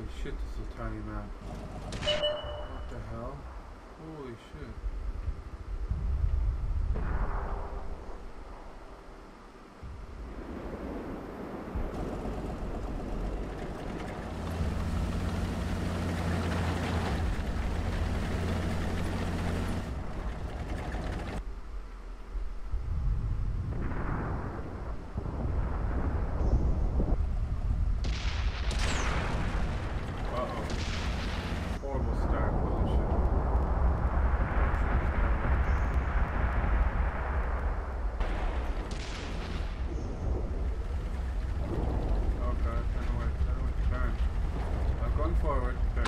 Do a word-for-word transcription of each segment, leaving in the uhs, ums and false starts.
shit, this is a tiny map. What the hell? Holy shit. Forward, turn.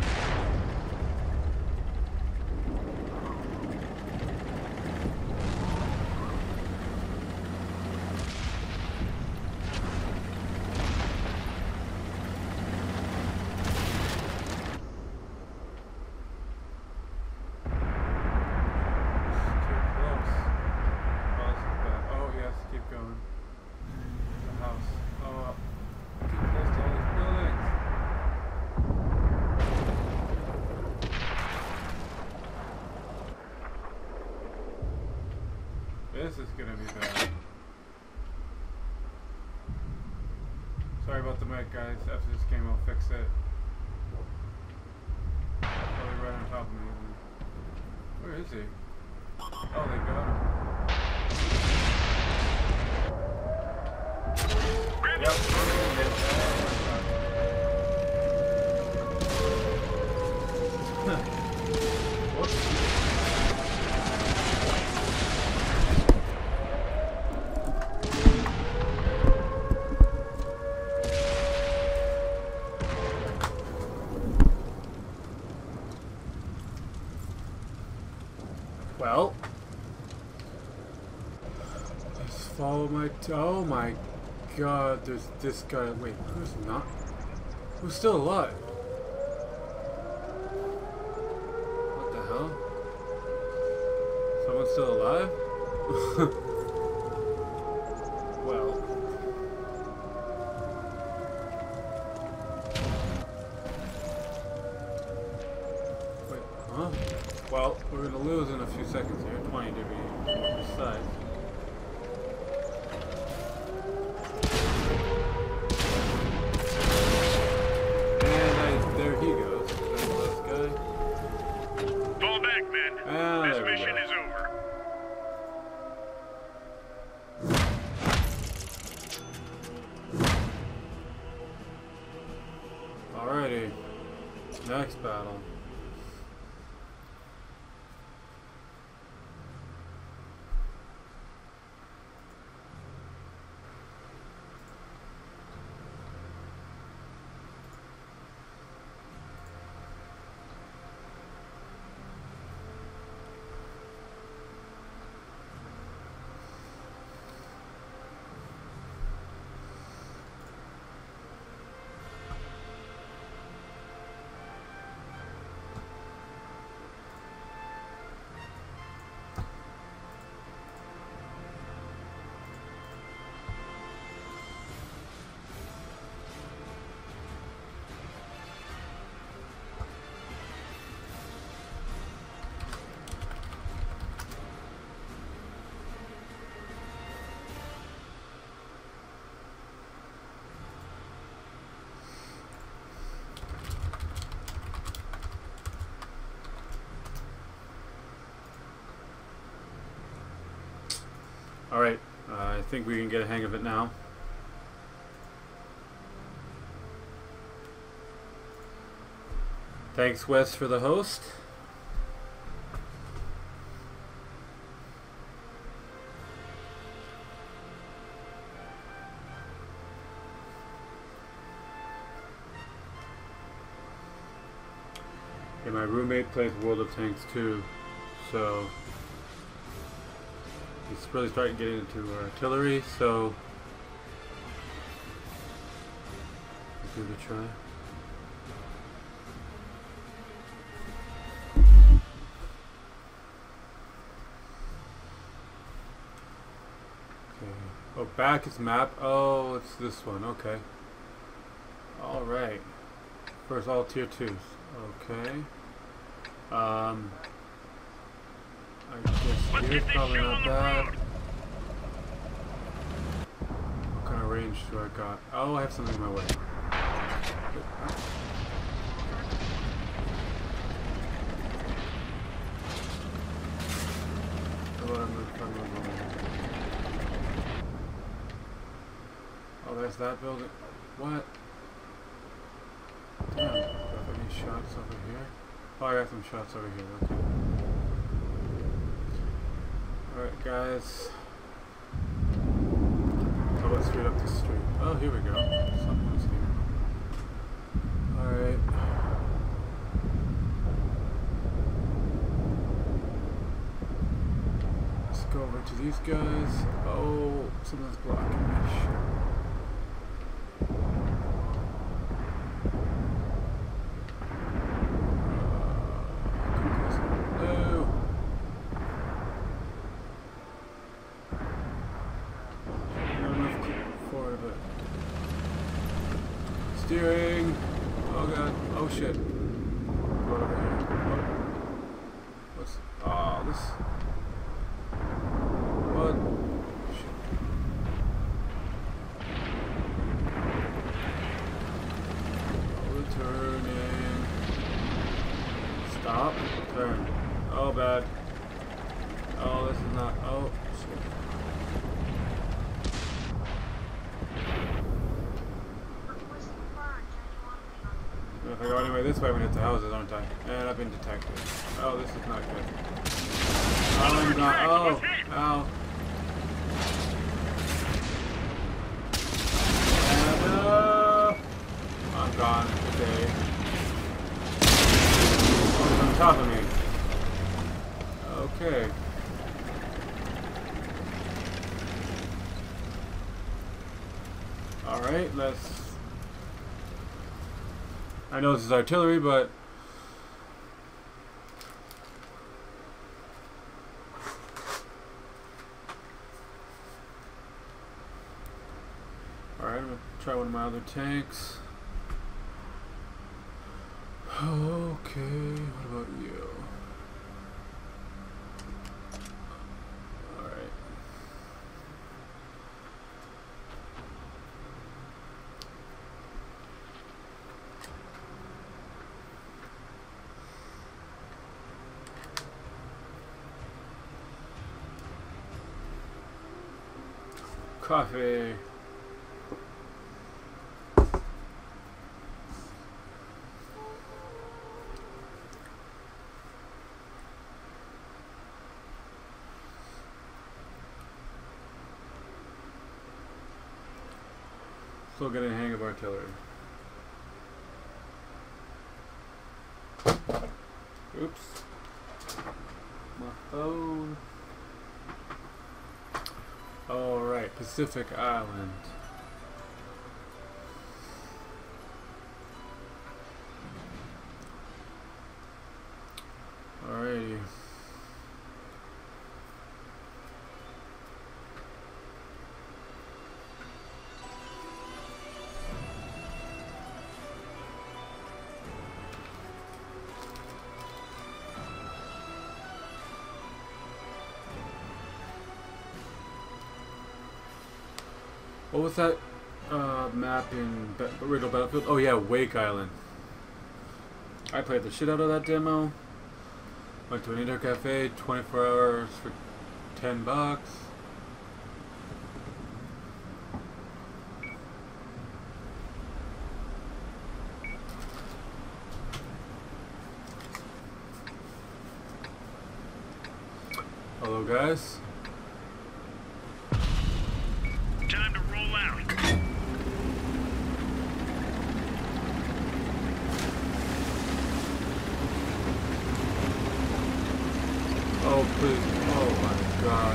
This is gonna be bad. Sorry about the mic, guys. After this game, I'll fix it. Probably right on top of me. Where is he? Oh, they got him. Yep. Well, let's follow my. T oh my God! There's this guy. Wait, who's not? Who's still alive? What the hell? Someone's still alive? Well. Wait, huh? Well, we're gonna lose in a few seconds here, twenty to be more precise. And I, there he goes. There's the last guy. Fall back, men. Ah, this mission is over. Alrighty. Next battle. Alright, uh, I think we can get a hang of it now. Thanks, Wes, for the host. Yeah, my roommate plays World of Tanks too, so he's really starting getting into artillery, so give it a try. Okay. Oh, back is map. Oh, it's this one. Okay. All right. course, all tier twos. Okay. Um, I guess here's probably not bad. What kind of range do I got? Oh, I have something in my way. Oh, there's that building. What? Damn, do I have any shots over here? Oh, I got some shots over here, okay. Alright, guys. So let's straight up the street. Oh, here we go. Someone's here. Alright. Let's go over to these guys. Oh, someone's blocking me. Shit. Steering. Oh god. Oh shit. Go over here. What? What's? Oh, this. What? Shit. Oh, turning. Stop. Turn. Oh, bad. Oh, this is not. Oh, shit. If I go anyway this way, I'm gonna hit the houses, aren't I? And I've been detected. Oh, this is not good. Oh, I'm not. Oh, ow. And, uh, I'm gone today. Oh, he's on top of me. Okay. Alright, let's... I know this is artillery, but alright, I'm gonna try one of my other tanks. Okay, what about you? Alright. Coffee. Still getting a hang of artillery. Oops. My phone. Alright, Pacific Island. Alrighty. What was that uh, map in Be Original Battlefield? Oh yeah, Wake Island. I played the shit out of that demo. Went to an internet cafe, twenty-four hours for ten bucks. Hello guys. Time to roll out. Oh please, oh my god.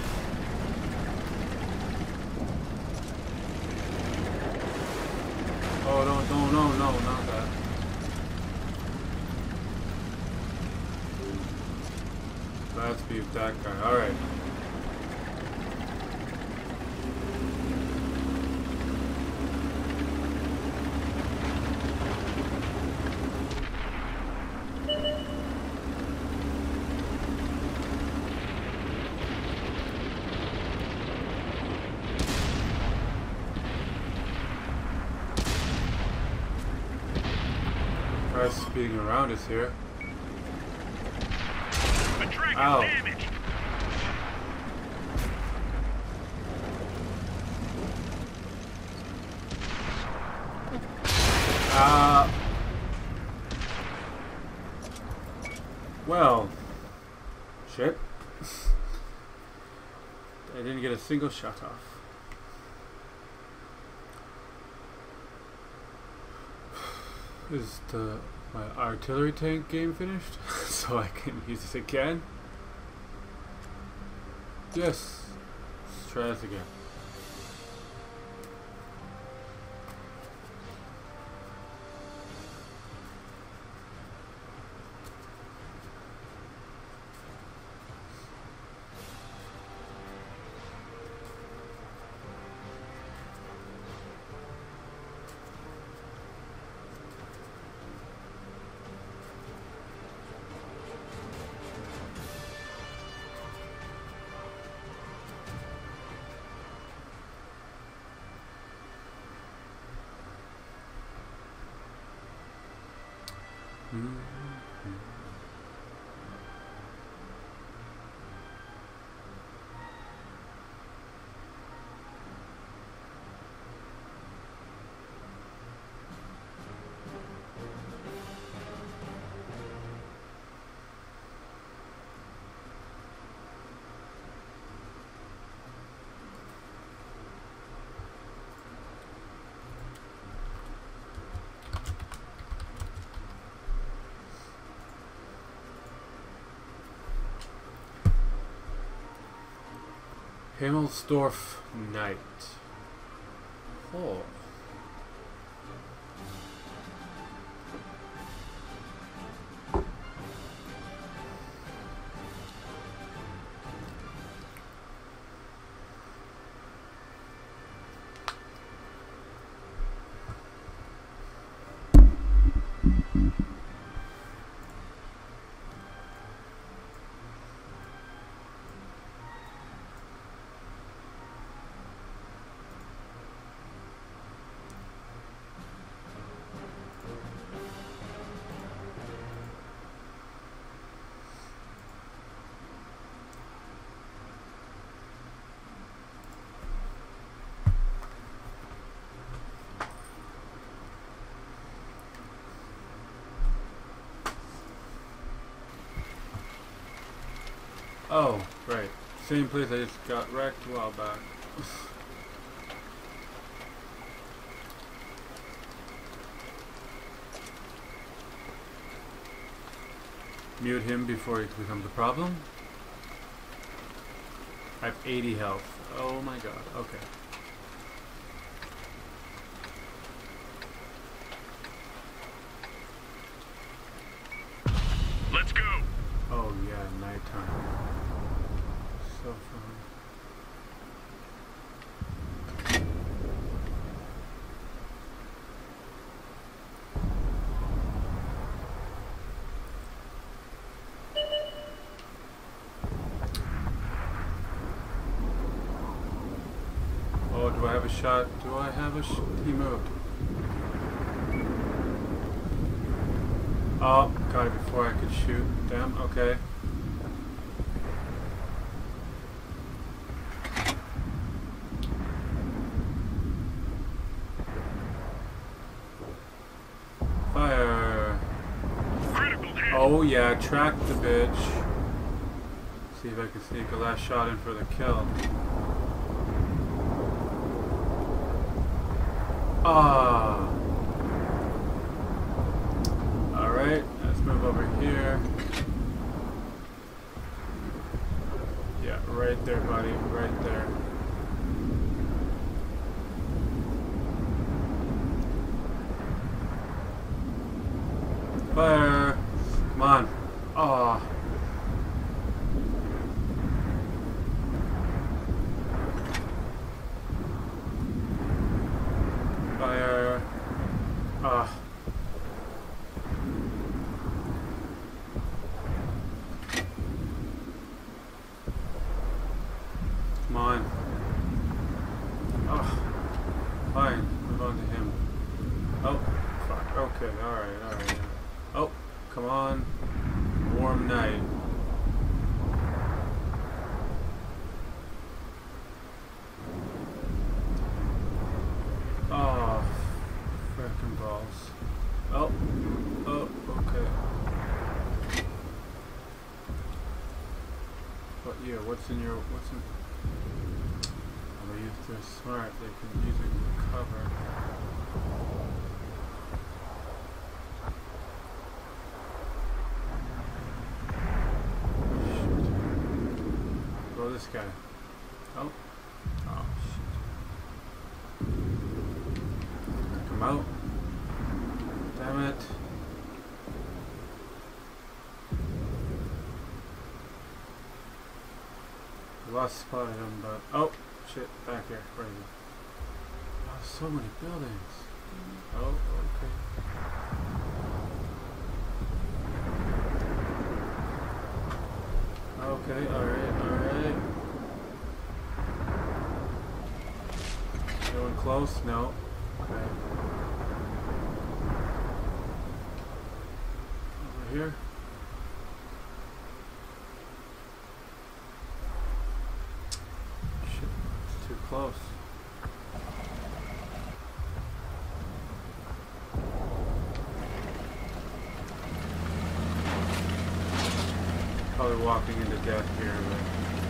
Oh no, no, no, no, not that. Let's be that guy, alright. guy speeding around is here. A track Ow. is damaged. Uh, well, shit. I didn't get a single shot off. Is the my artillery tank game finished? So I can use this again? Yes. Let's try this again. Himmelsdorf Night. Oh. Oh, right. Same place I just got wrecked a while back. Mute him before he becomes a problem. I have eighty health. Oh my god. Okay. Let's go. Oh yeah, nighttime. So fun. Oh, do I have a shot? Do I have a sh- he moved. Oh, got it before I could shoot. Damn, okay. Fire. Critical hit. Oh yeah, track the bitch. See if I can sneak a last shot in for the kill. Ah. Alright, let's move over here. Yeah, right there, buddy. Right there. Fire! Come on. Ah. Fire. Ah. Come on. Oh. Fine. Move on to him. Oh. Fuck. Okay. Alright. Alright. Oh, come on. Warm night. Oh, frickin' balls. Oh, oh, okay. What year? What's in your, what's in, oh, if they're smart, they can use it in cover. Shit. Go this guy. Oh. Oh, shit. Come out. Damn it. I lost spotted him, but oh shit, back here, where is he? Oh, so many buildings. Oh, okay. Okay, alright, alright. Anyone close? No. Okay. Over here. Too close. Probably walking into death here, but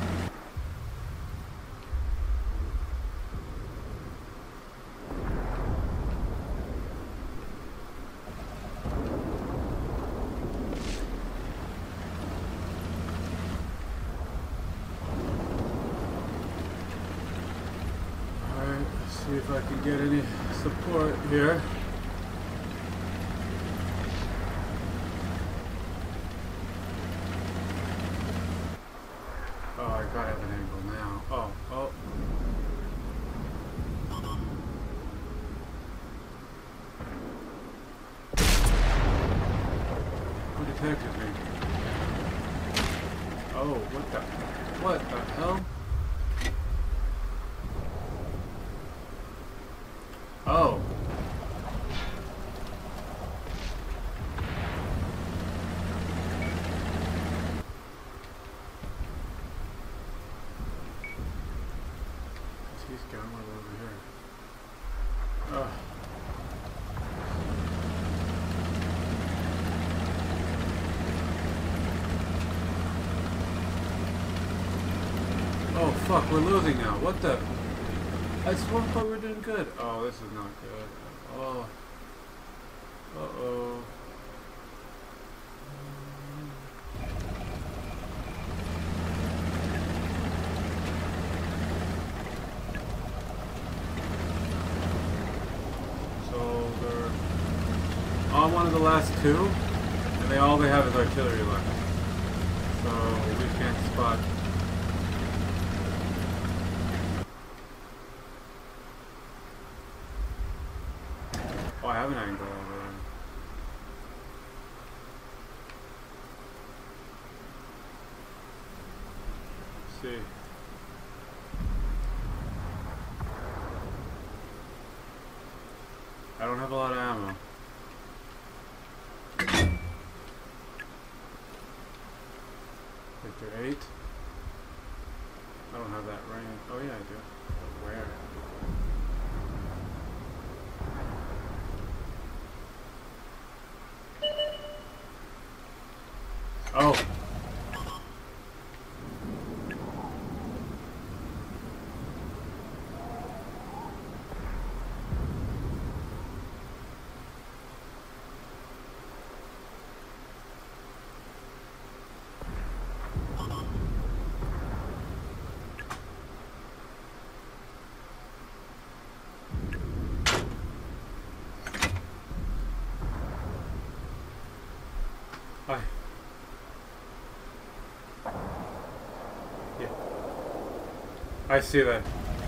see if I can get any support here. Oh, I gotta have an angle now. Oh, oh. Who detected me? Oh, what the? What the hell? Oh. He's got one over here. Oh. Oh fuck, we're losing now. What the? I swore we were doing good. Oh, this is not good. Oh. Uh-oh. So they're on one of the last two, and they all they have is artillery left. So we can't spot. Oh, I have an angle over there. Let's see. I don't have a lot of ammo. Victor eight. I don't have that range. Oh yeah, I do. But where? Oh. Hi. Yeah. I see that.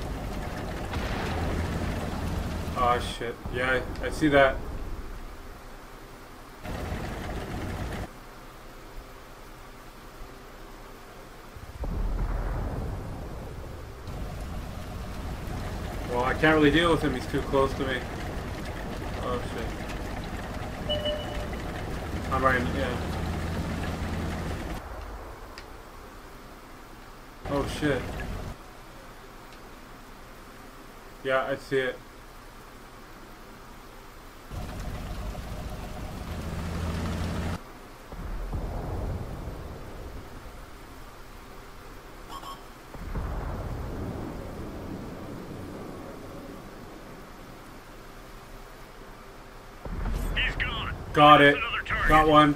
Oh shit. Yeah, I, I see that. Well, I can't really deal with him. He's too close to me. Oh shit. I'm right, yeah. Oh shit. Yeah, I see it. He's gone. Got it. Another target. Got one.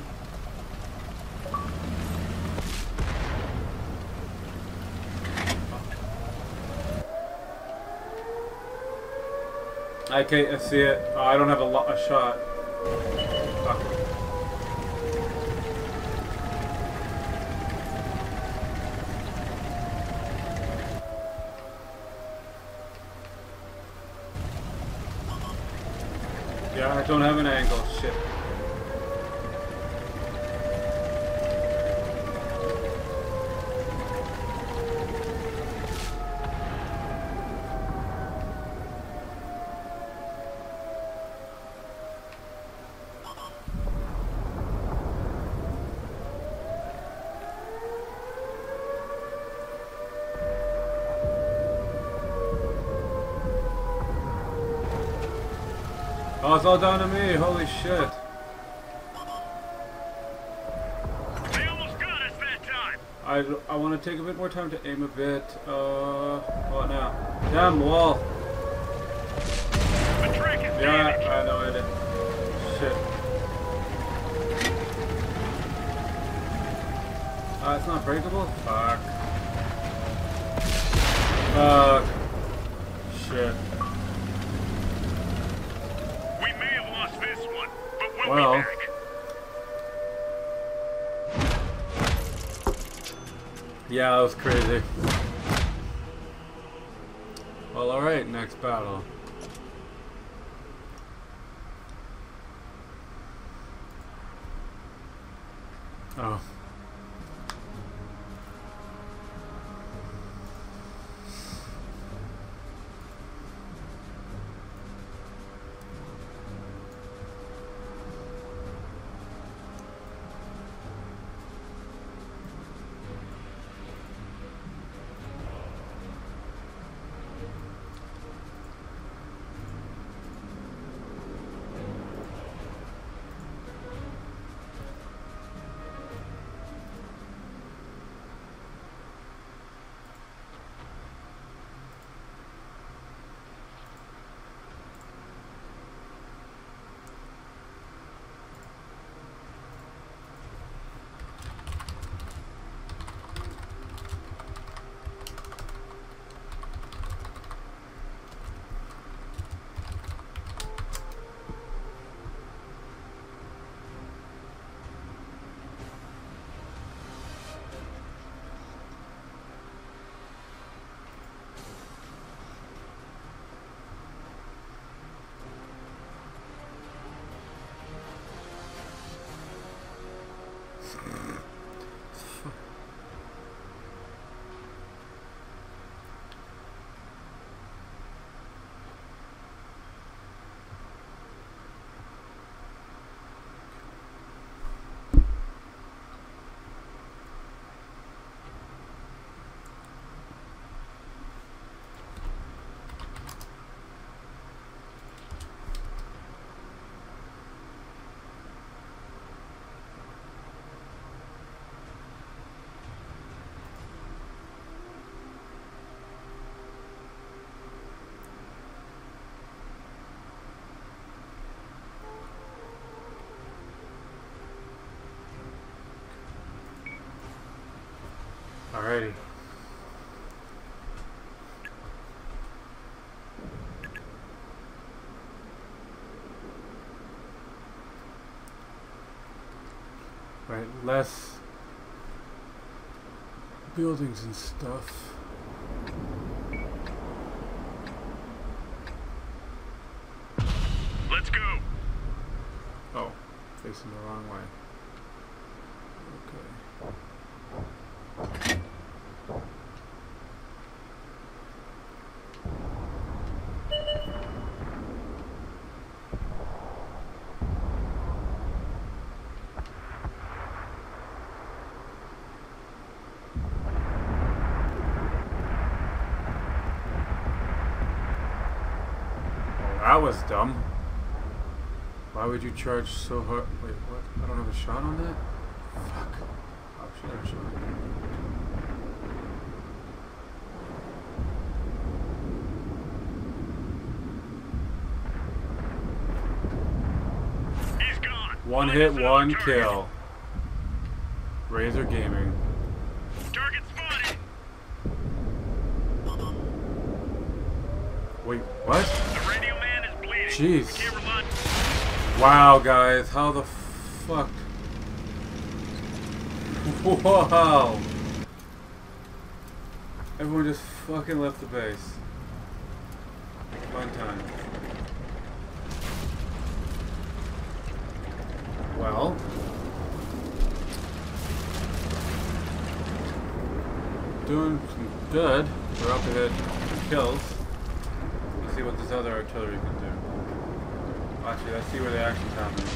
Okay, I see it. Oh, I don't have a lot a shot. Fuck. Yeah, I don't have an angle. Shit. Oh, it's all down to me. Holy shit. They almost got us that time. I, I want to take a bit more time to aim a bit. Uh, what now? Damn wall. The track is Yeah, damaged. I know it. Shit. Uh, it's not breakable? Fuck. Fuck. Shit. We may have lost this one, but we'll Well. be back. Yeah, that was crazy. Well, alright, next battle. Oh. Alrighty. Right, less buildings and stuff. Let's go. Oh, facing the wrong way. Okay. that was dumb. Why would you charge so hard? Wait, what? I don't have a shot on that? Fuck. Oh, should have a shot. He's gone. One hit, one kill. Razor Gaming. Target spotted. Wait, what? The radio man is bleeding. Jeez. We can't rely. Wow, guys, how the fuck? Wow! Everyone just fucking left the base. Fun time. Well. Doing some good. We're up to hit some kills. Let's see what this other artillery can do. Actually, let's see where the action's happening.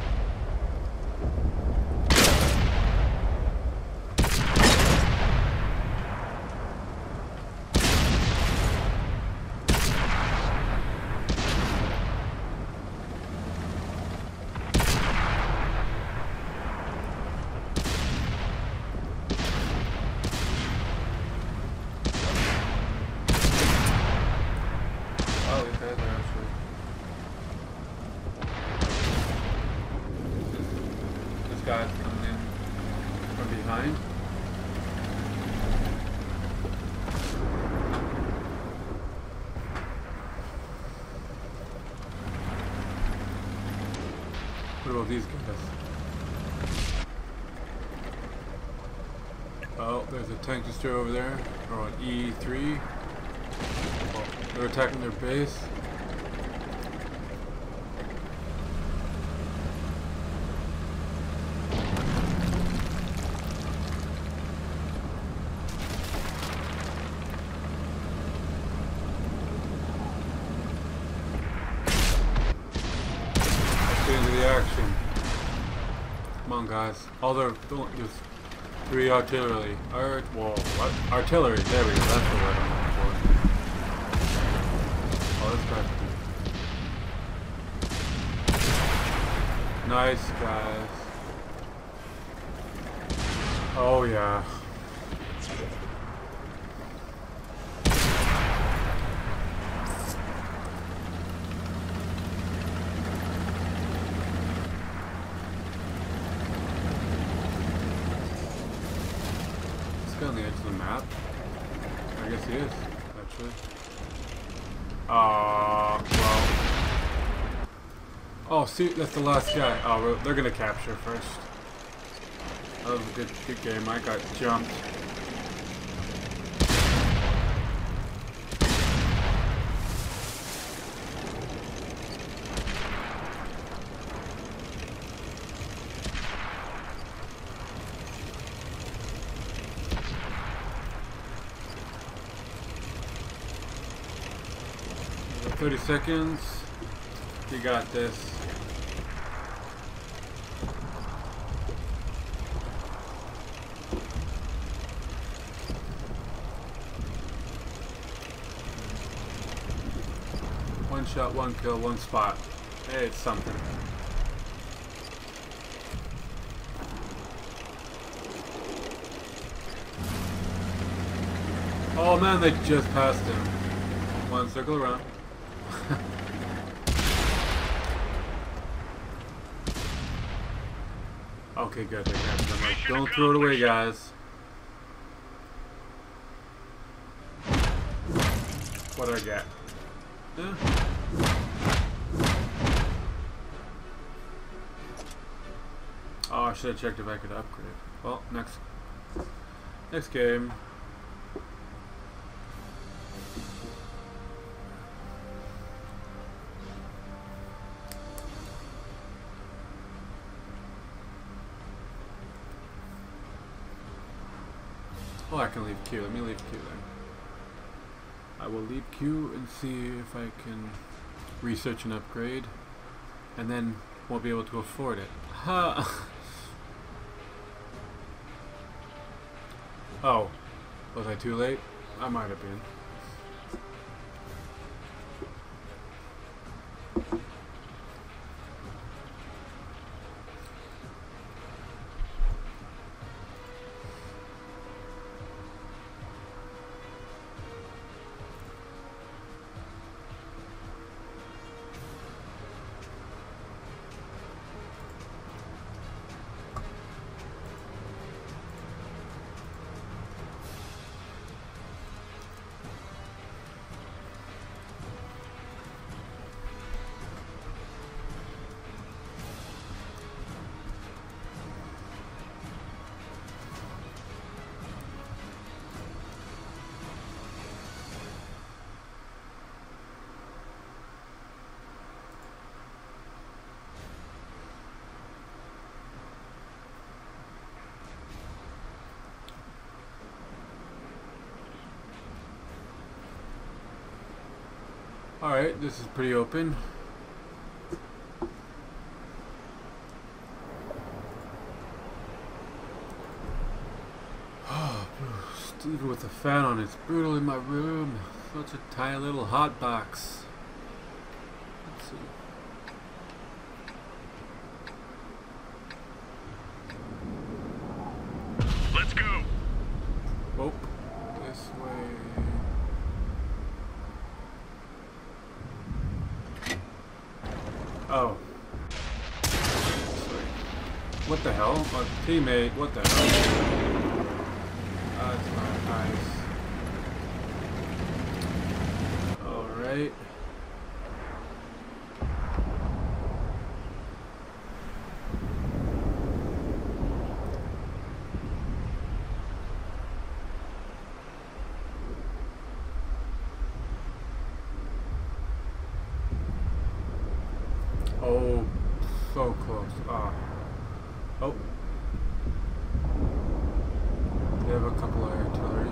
Oh, these guys are actually... This guy's coming in from behind. What about these guys? Oh, there's a tank destroyer over there. We're on E three. Oh, they're attacking their base. Into the action. Come on, guys. All their don't just three artillery. Art. Whoa. What? Artillery. There we go. That's the word I'm looking for. Oh, this guy's nice, guys. Oh yeah. On the edge of the map. I guess he is, actually. Uh, well. Oh, see, that's the last guy. Oh, we're, they're gonna capture first. That was a good, good game. I got jumped. thirty seconds. You got this. One shot, one kill, one spot. Hey, it's something. Oh man, they just passed him. One circle around. Okay, good. They got them. Like, don't throw it away, guys. What do I get? Yeah. Oh, I should have checked if I could upgrade. Well, next, next game. Oh, I can leave Q. Let me leave Q then. I will leave Q and see if I can research an upgrade, and then won't be able to afford it. Ha! Oh, was I too late? I might have been. Alright, this is pretty open. Even with a fan on, it's brutal in my room. Such a tiny little hot box. Let's see. Let's go. Oh, this way. Oh. What the hell? A teammate, what the hell? That's not nice. Alright. Oh, so close. Ah. Oh. They have a couple of artillery.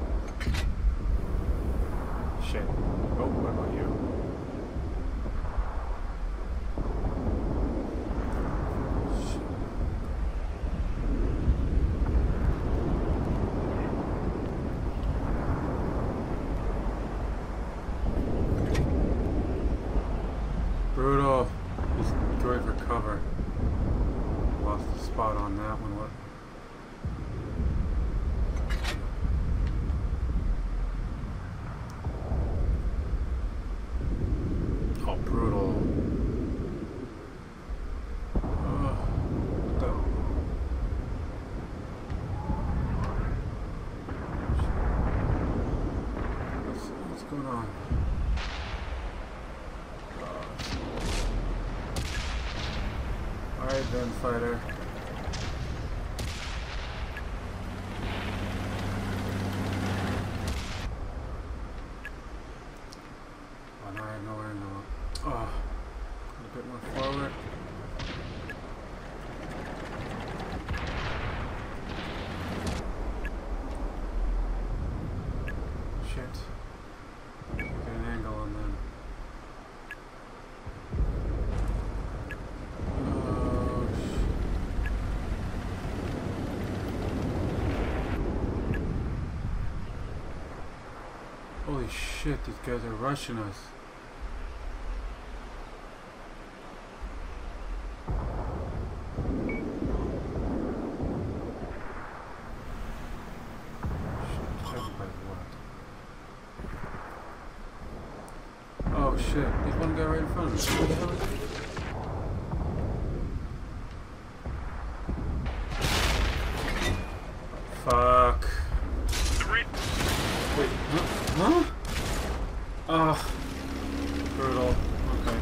Shit. Oh, what about you? Shit. Brutal. He's going for cover. Lost the spot on that one. What? Oh, brutal. Uh, what the? What's, what's going on? Alright then, fighter. Oh, now I have nowhere to go. Oh, a bit more forward. Shit. Get an angle on them. Oh, shit. Holy shit, these guys are rushing us. Oh shit, there's one guy right in front of me. What the hell is he? Fuck. Three. Wait, huh? Huh? Ah. Brutal. Okay.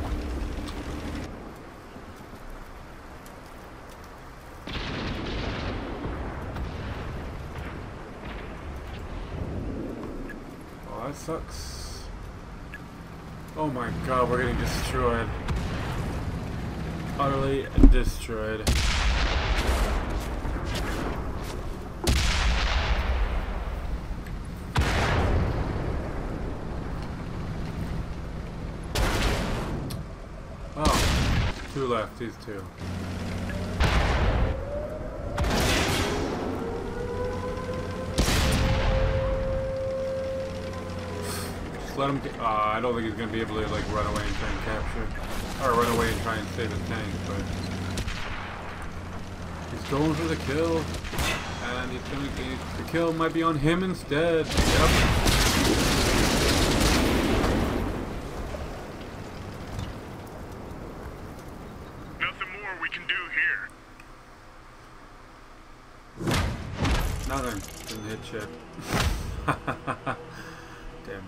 Oh, that sucks. Oh my god, we're getting destroyed. Utterly destroyed. Oh, two left, these two. Let him get, uh, I don't think he's going to be able to like run away and try and capture, or run away and try and save his tank, but he's going for the kill, and he's going to get, the kill might be on him instead. Yep. Nothing more we can do here. Nothing. Didn't hit shit. Damn it.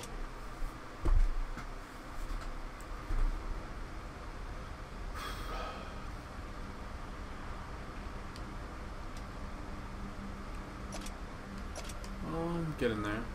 Um, get in there.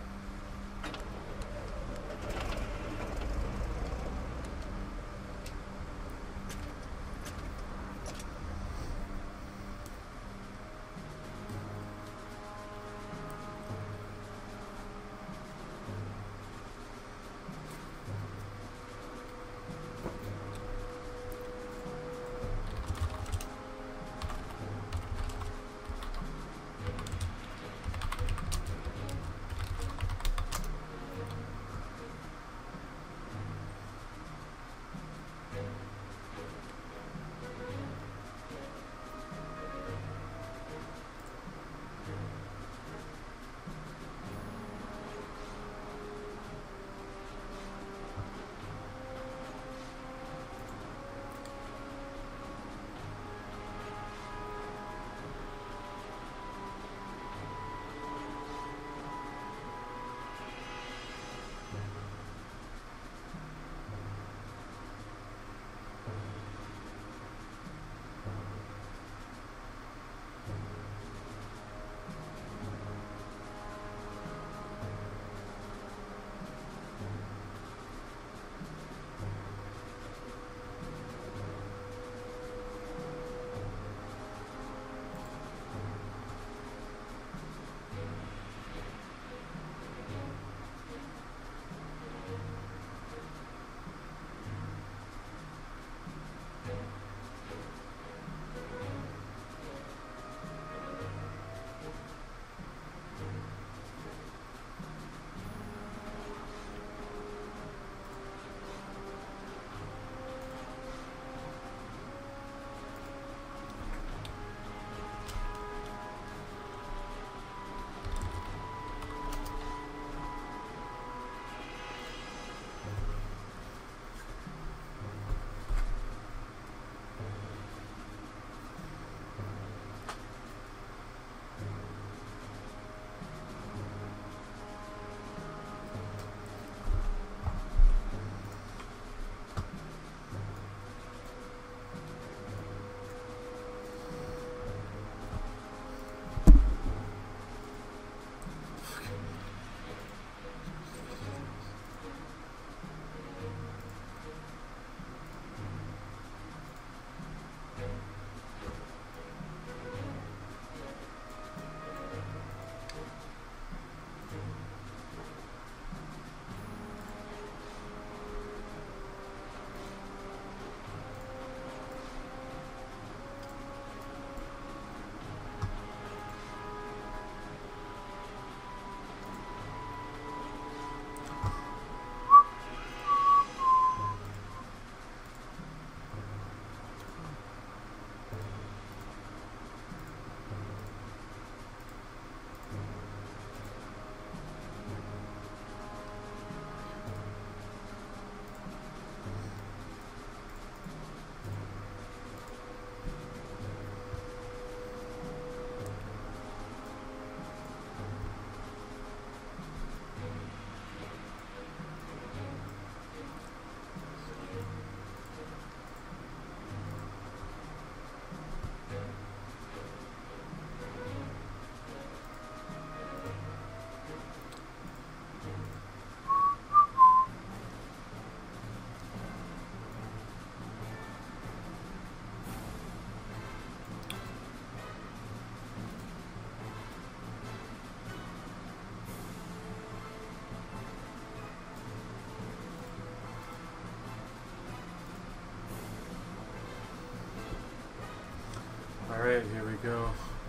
Alright, here we go.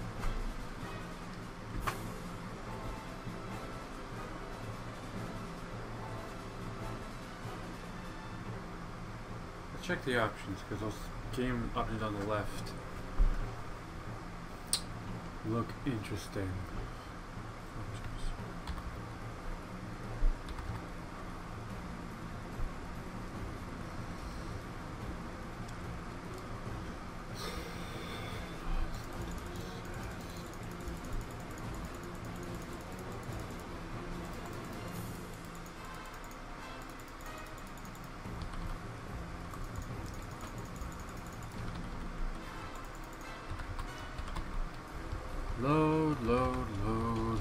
Let's check the options, because those game options on the left look interesting. Load, load, load.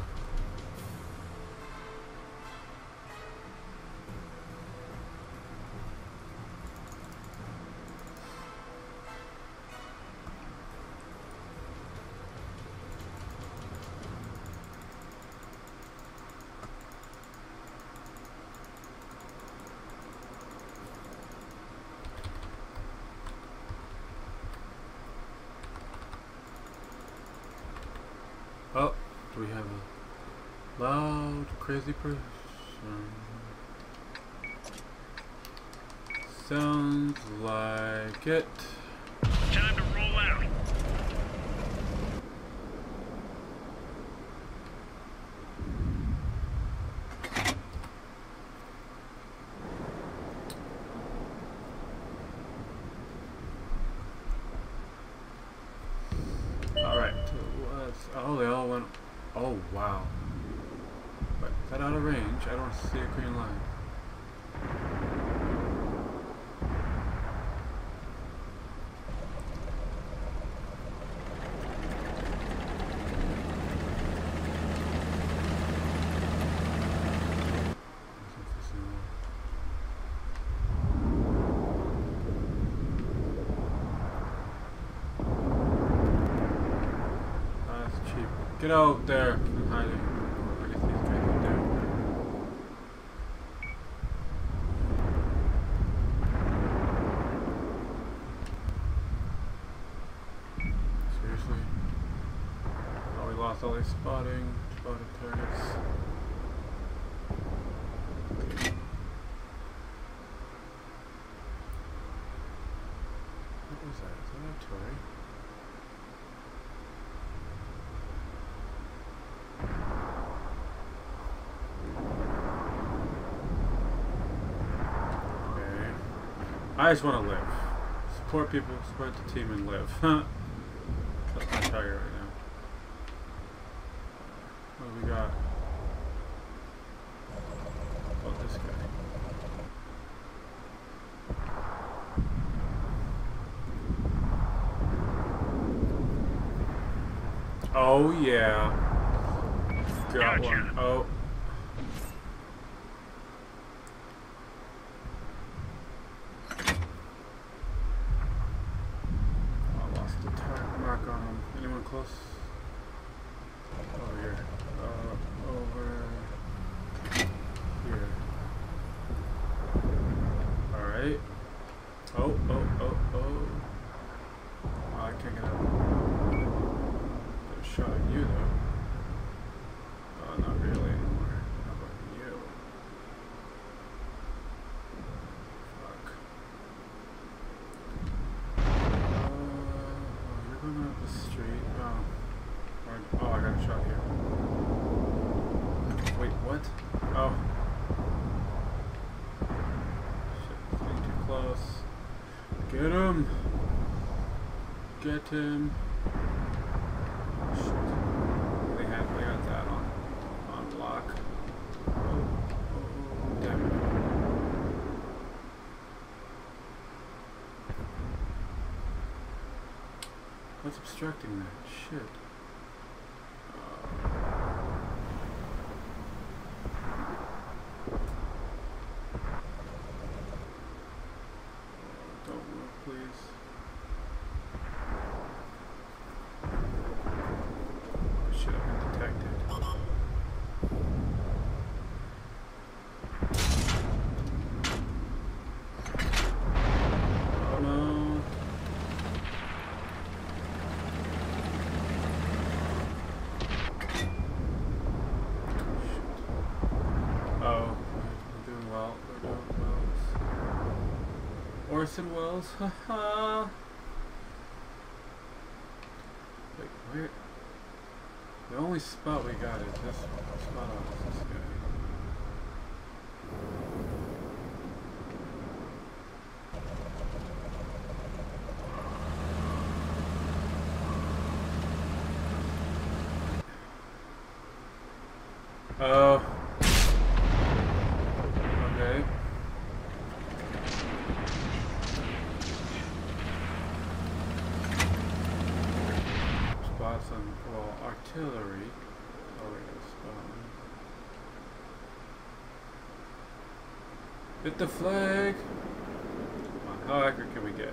Oh, do we have a loud, crazy person? Sounds like it. Time to roll out. Alright, oh, they all went, oh wow. But is that out of range? I don't see a green line. Get out there. I'm hiding. I guess these guys are down there. Seriously? Oh, we lost all these spotting, spotted targets. What was that? Is that artillery? I just want to live. Support people, support the team, and live. That's my target right now. What do we got? Oh, this guy. Oh, yeah. Got Gotcha. one. Oh. On him. Anyone close? Over here. Uh, over here. Alright. Oh, oh, oh, oh. Oh, I can't get out. Get a shot at you, though. Oh, not really anymore. How about you? Fuck. Going up the street. Oh. Or, oh, I got a shot here. Wait, what? Oh. Shit, getting too close. Get him! Get him! Oh, shit. They have, they got that on, on lock. Oh, oh, damn it. What's obstructing that? Shit. Uh, don't move, please. Oh shit, I've been detected. Oh no. Orson Welles. Haha. Wait, where? The only spot we got is this spot on this guy. Oh. Okay. Spots on, well, artillery. Oh, wait, a spot. Hit the flag! Come on, how accurate can we get?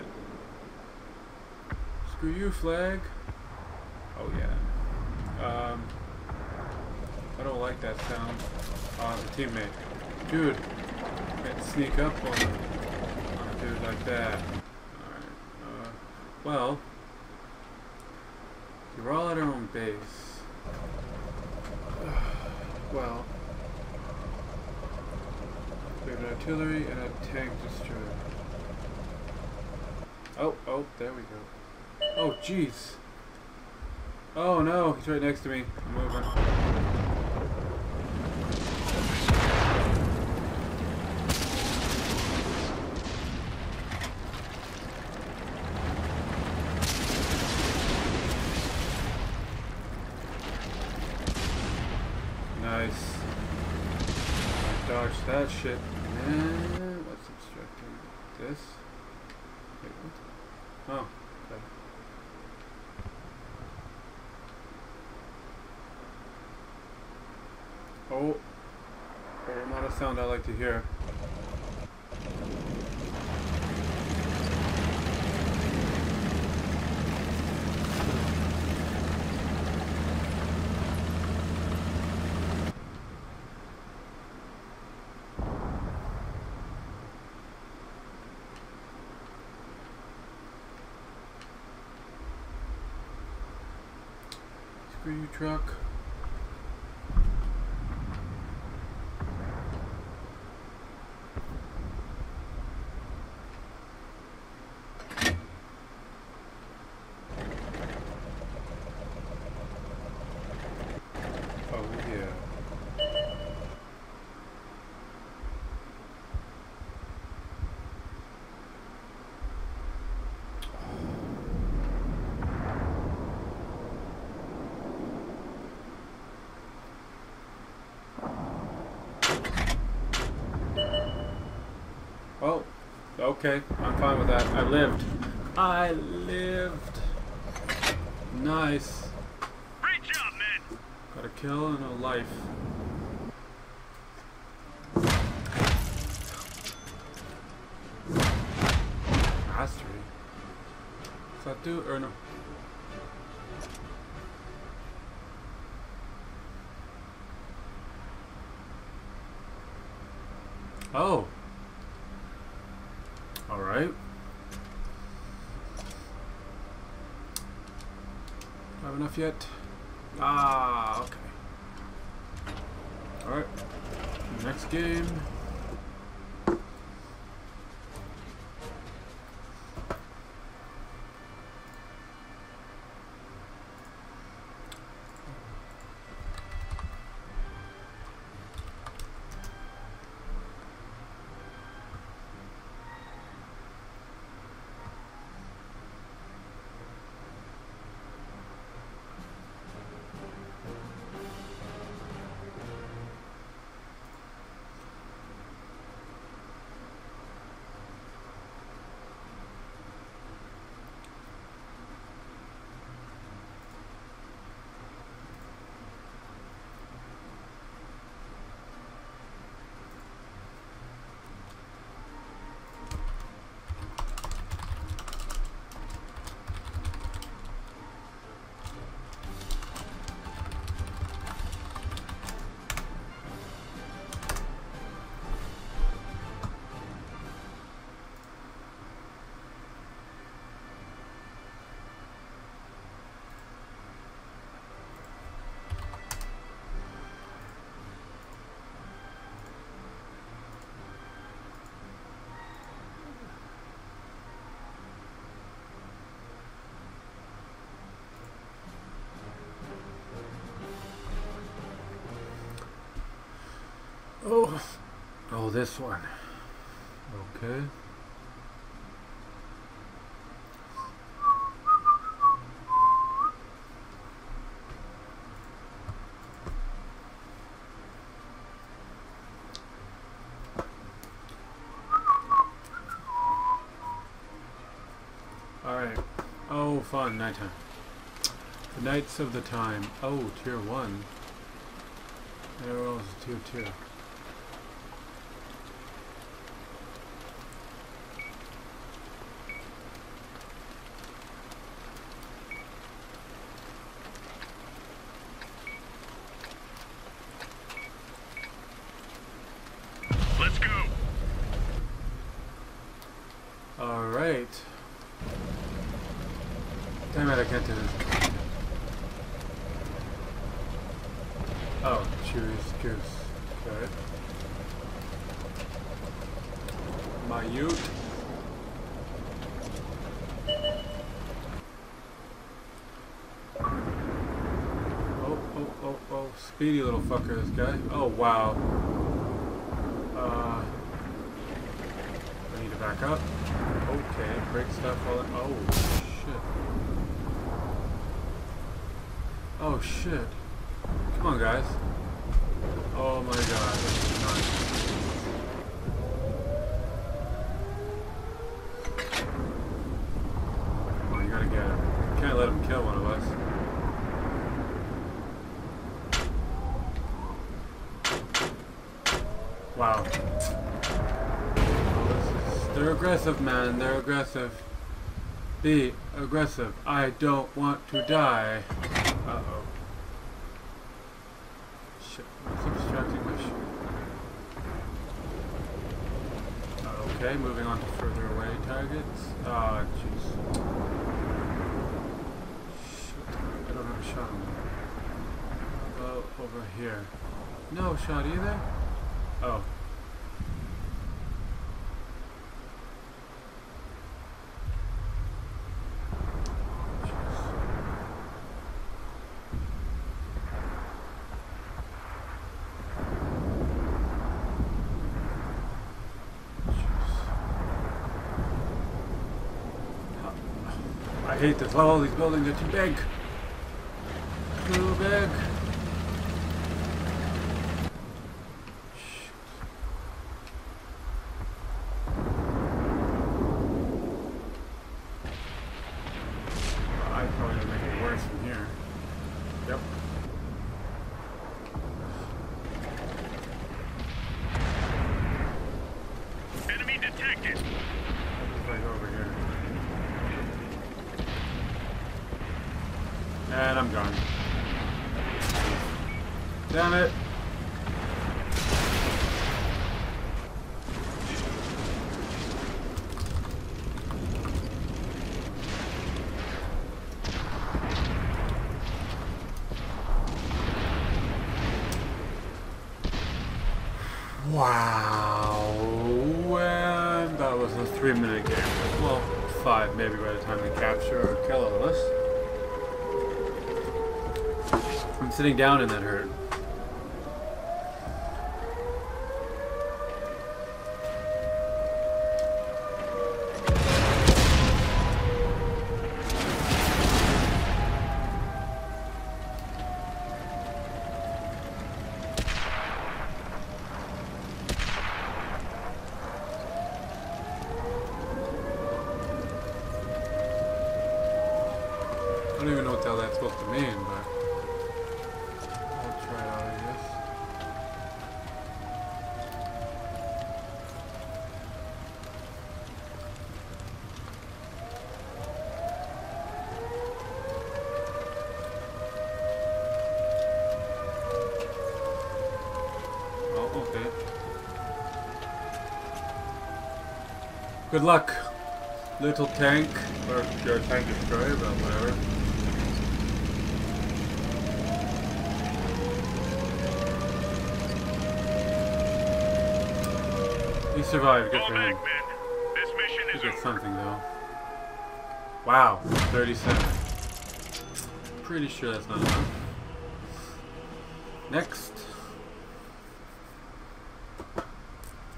Screw you, flag! Oh, yeah. Um. I don't like that sound on the teammate. Dude, can't sneak up on a, on a dude like that. Alright, uh, well, you're all at our own base. Well, we have an artillery and a tank destroyer. Oh, oh, there we go. Oh, jeez. Oh no, he's right next to me. I'm moving. Nice. Dodge that shit. And what's obstructing this? Wait, what? Oh, okay. Oh, oh, not a sound I like to hear. Screw you, truck. Oh, yeah. Oh, okay, I'm fine with that. I lived. I lived. Nice. Great job, men. Got a kill and a life. Mastery. Does that do or no? Oh. All right. Have enough yet? Ah, okay. All right. Next game. Oh, this one. Okay. Alright. Oh, fun. Nighttime. The Knights of the Time. Oh, tier one. Arrows, tier two. Let's go. Alright. Damn it, I can't do this. Oh, choose goose. Okay. My ute. Oh, oh, oh, oh. Speedy little fucker, this guy. Oh, wow. Uh. I need to back up. Okay, break stuff all in. Oh, shit. Oh, shit. Come on, guys. Oh my god, this is nice. Come on, you gotta get him. Can't let him kill one of us. Wow. This is, they're aggressive, man. They're aggressive. Be aggressive. I don't want to die. Uh-oh. Shit, what's obstructing my shit? Okay, moving on to further away targets. Ah, oh, jeez. Shit, I don't have a shot on them. How about over here? No shot either? Oh. I hate this level, these buildings are too big. Too big. Shit. I probably gonna make it worse from here. Yep. Enemy detected. Right over here. And I'm gone. Damn it. Wow. And that was a three minute game. Well, five maybe by the time we capture or kill all of us. I'm sitting down and that hurt. I don't even know what the hell that's supposed to mean, but I'll try it out, I guess. Oh, okay. Good luck, little tank, or your tank destroyer, but whatever. He survived, good for him. This mission He is did over. something though. Wow, thirty-seven. Pretty sure that's not enough. Next.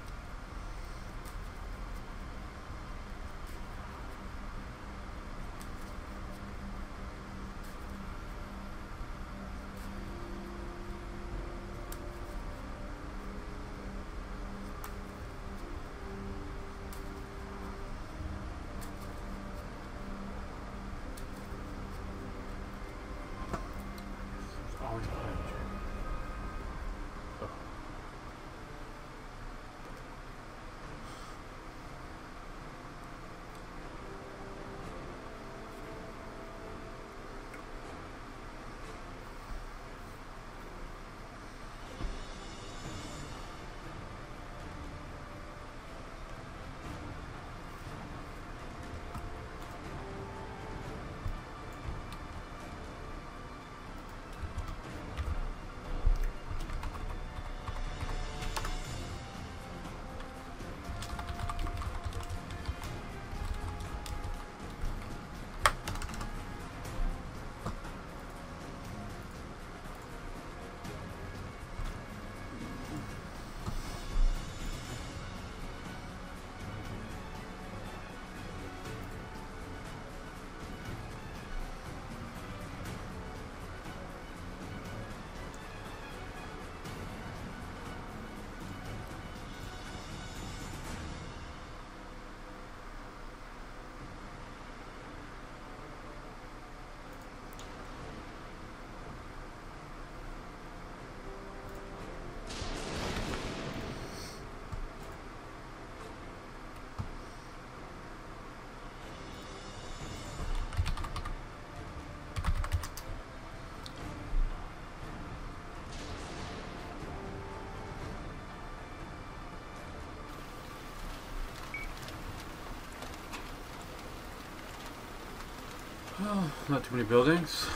Well, not too many buildings.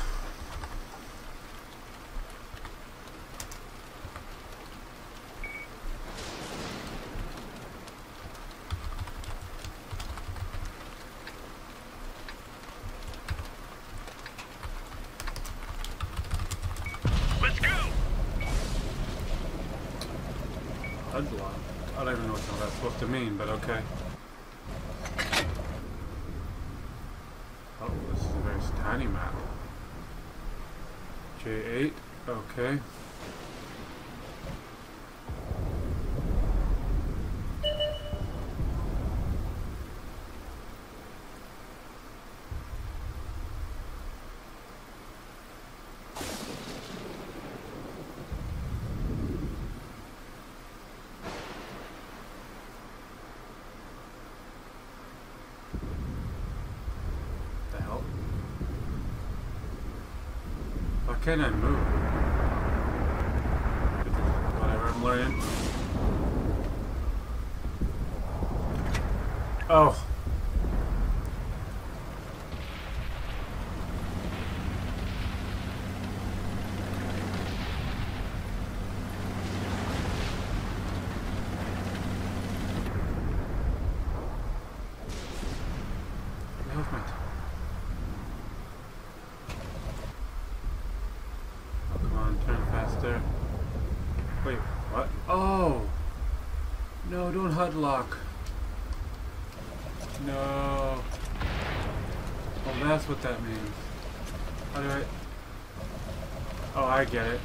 Let's go. Hudlock. I don't even know what that's supposed to mean, but okay. Oh, this is a very tiny map. J eight, okay. Why can't I move? Whatever, I'm learning. Oh. Movement. Turn faster. Wait, what? Oh! No, don't H U D lock. No. Oh, that's what that means. How do I... Oh, I get it.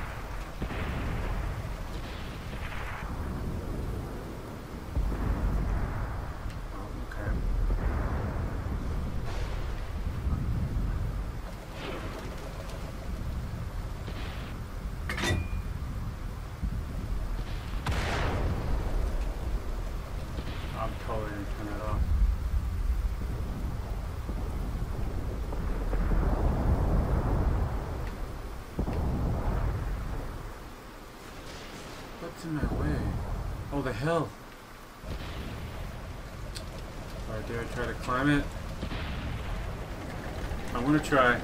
Oh, okay. I'm totally gonna turn that off. What's in my way? Oh, the hill. Alright, dare I try to climb it? I'm gonna try.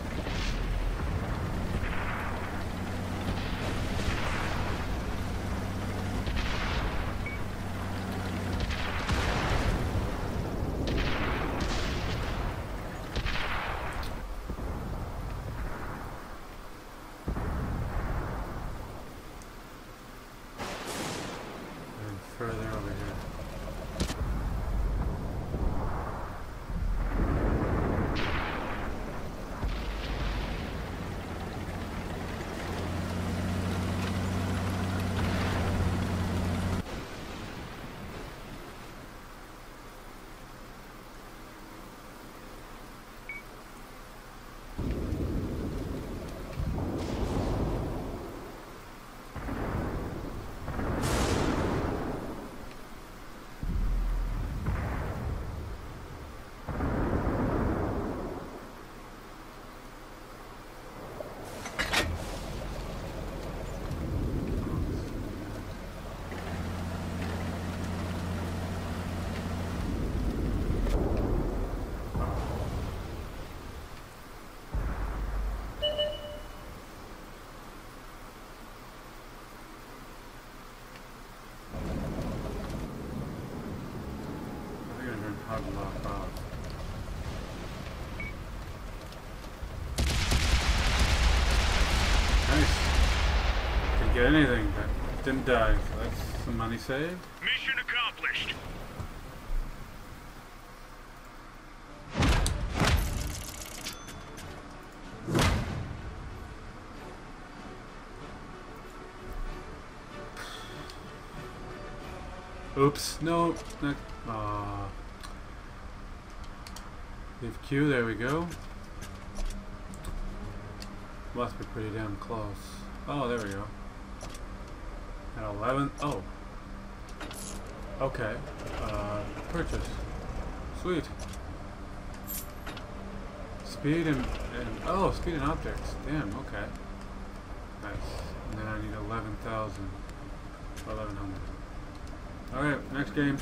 Further over here. Lock off. Nice. Didn't get anything, but didn't die. So that's some money saved. Mission accomplished. Oops. No. Not. Aw. Leave Q. There we go. Must be pretty damn close. Oh, there we go. At eleven. Oh. Okay. Uh, purchase. Sweet. Speed and, and oh, speed and optics. Damn. Okay. Nice. And then I need eleven thousand. Eleven hundred. All right. Next game.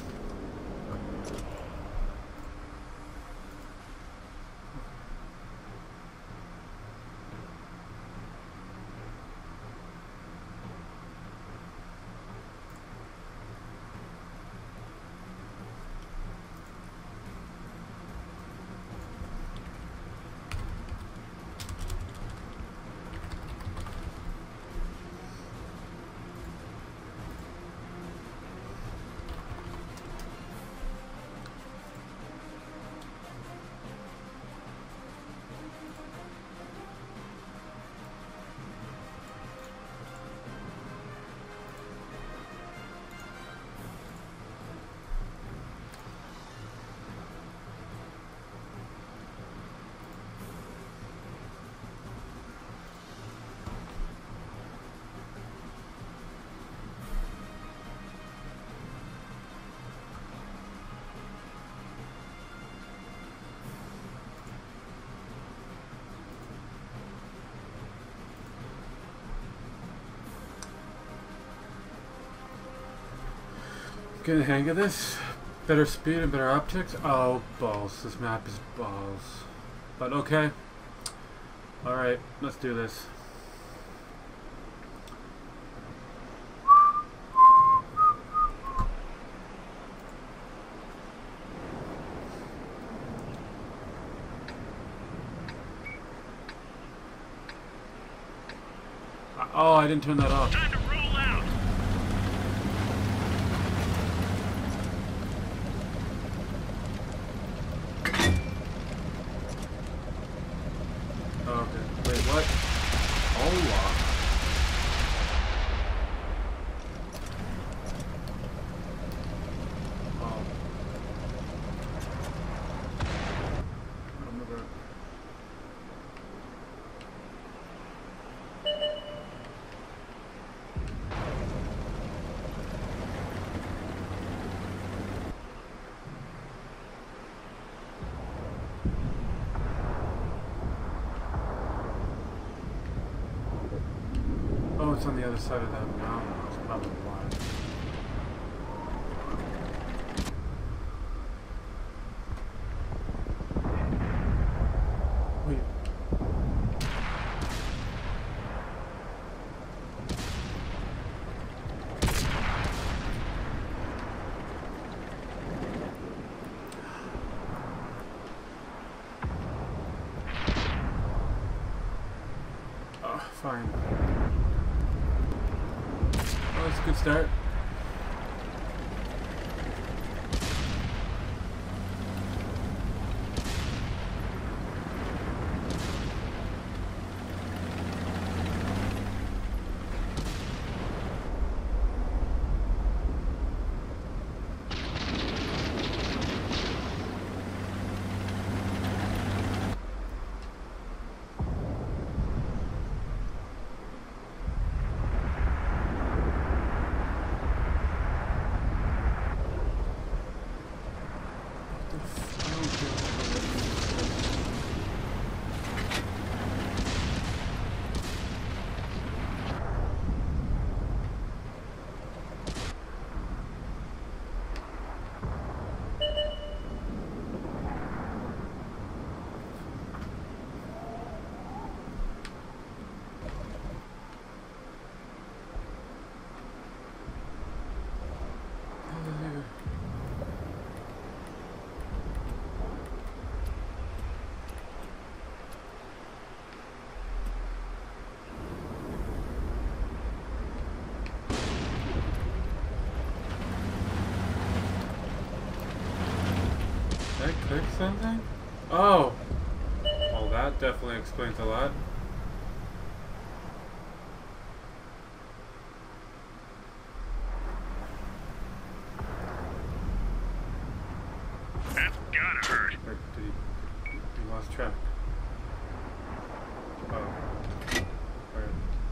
Getting the hang of this. Better speed and better optics. Oh, balls. This map is balls. But okay. Alright, let's do this. Oh, I didn't turn that off. Time to roll out. Oh, okay. Wait, what? Oh, wow. Oh. I'm never... Oh, it's on the other side of that mountain. That's probably why. Wait. Oh, fine. Oh, that's a good start. Did I click something? Oh! Well, that definitely explains a lot. That's gotta hurt. Or did he, he lost track? Oh. Alright.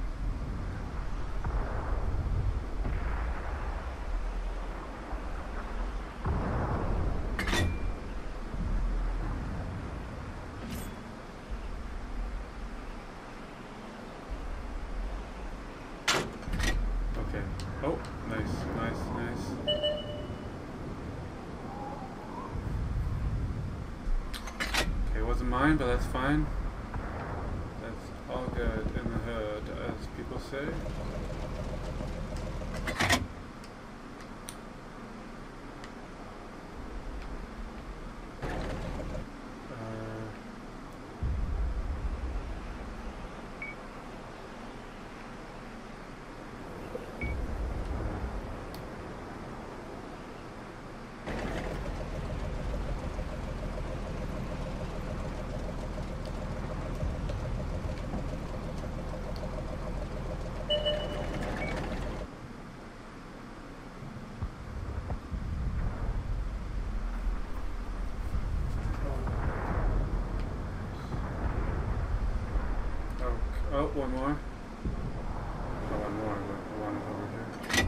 Okay. Oh, nice, nice, nice. Okay, it wasn't mine, but that's fine. That's all good in the hood, as people say. Uh, Oh, one more. Oh, one more, but one is over here.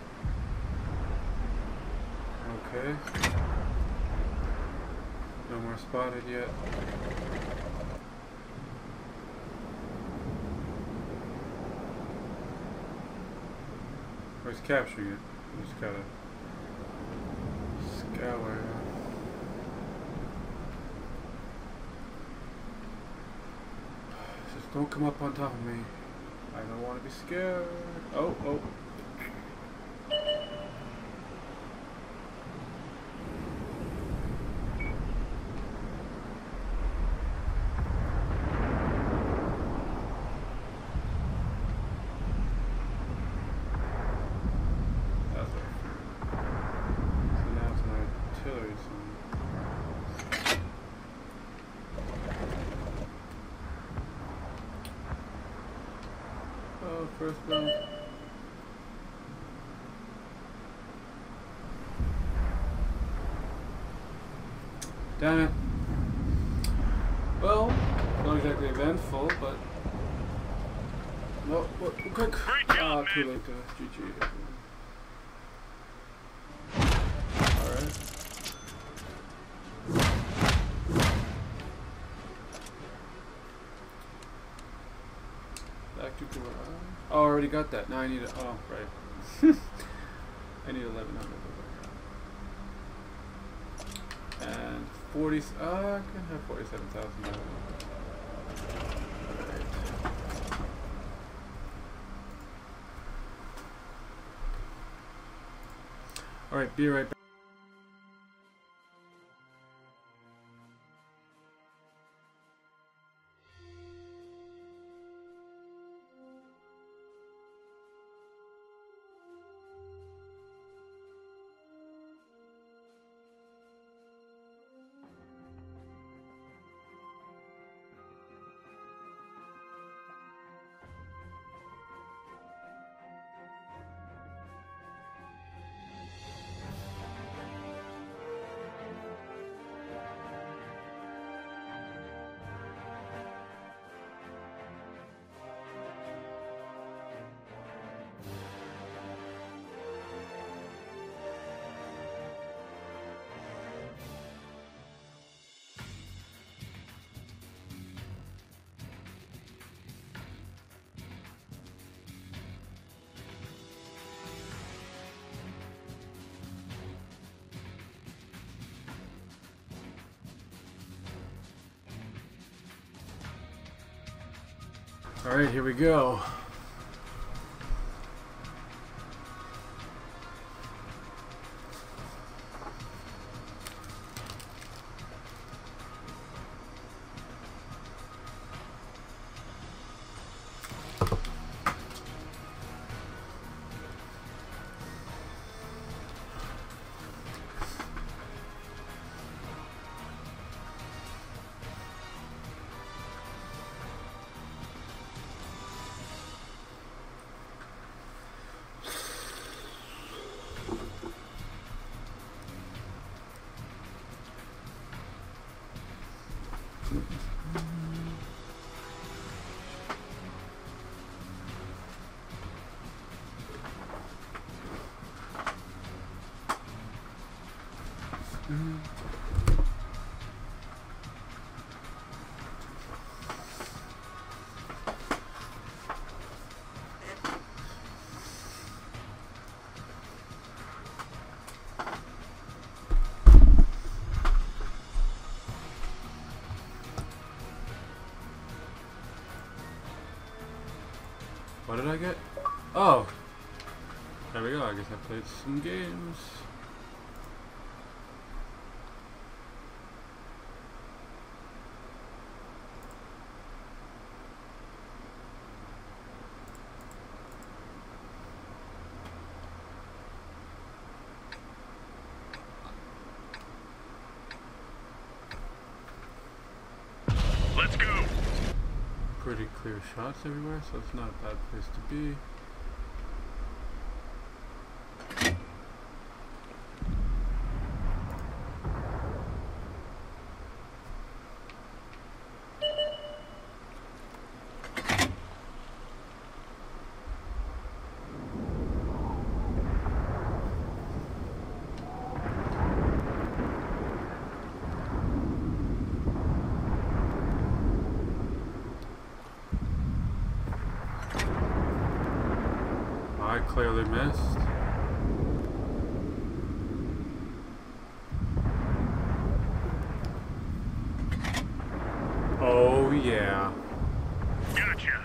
Okay. No more are spotted yet. Or he's capturing it. We just gotta scour. Just don't come up on top of me. I don't want to be scared. Oh, oh. First round. Damn it. Well, not exactly eventful, but no, what? Quick! Ah, too late. Uh, G G. All right. Back to garage. Oh, I already got that. Now I need it. Oh, right. I need eleven hundred. And forty. Uh, I can have forty-seven thousand dollars. Alright. Alright, be right back. Alright, here we go. Mm-hmm. What did I get? Oh! There we go, I guess I played some games. Let's go. Pretty clear shots everywhere, so it's not a bad place to be. clearly missed. Oh yeah. Gotcha.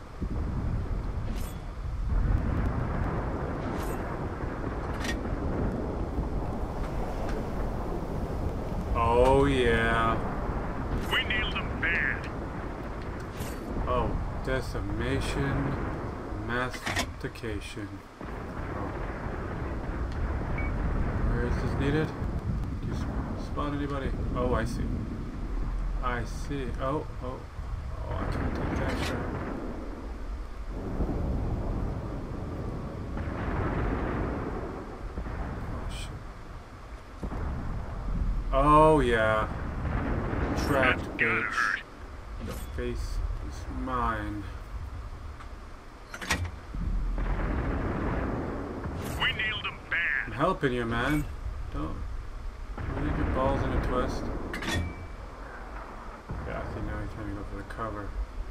Oh yeah. We nailed them bad. Oh, decimation, mastication. Oh. Where is this needed? Do you sp- spot anybody? Oh, I see. I see. Oh, oh, oh! I can't take that shot. Oh shit. Oh yeah. Trapped That's gotta bitch. hurt. The face is mine. We nailed them I'm bad. helping you, man. Don't really get balls in a twist. Yeah, I think now he's trying to go for the cover.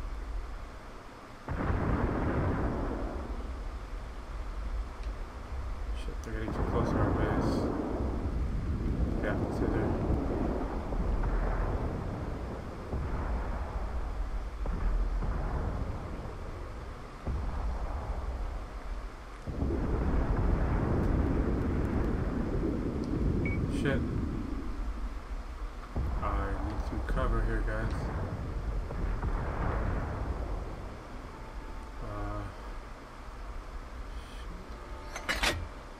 Shit, they're getting too close to our base. Yeah, see there. Shit. I need some cover here, guys. Uh, shit.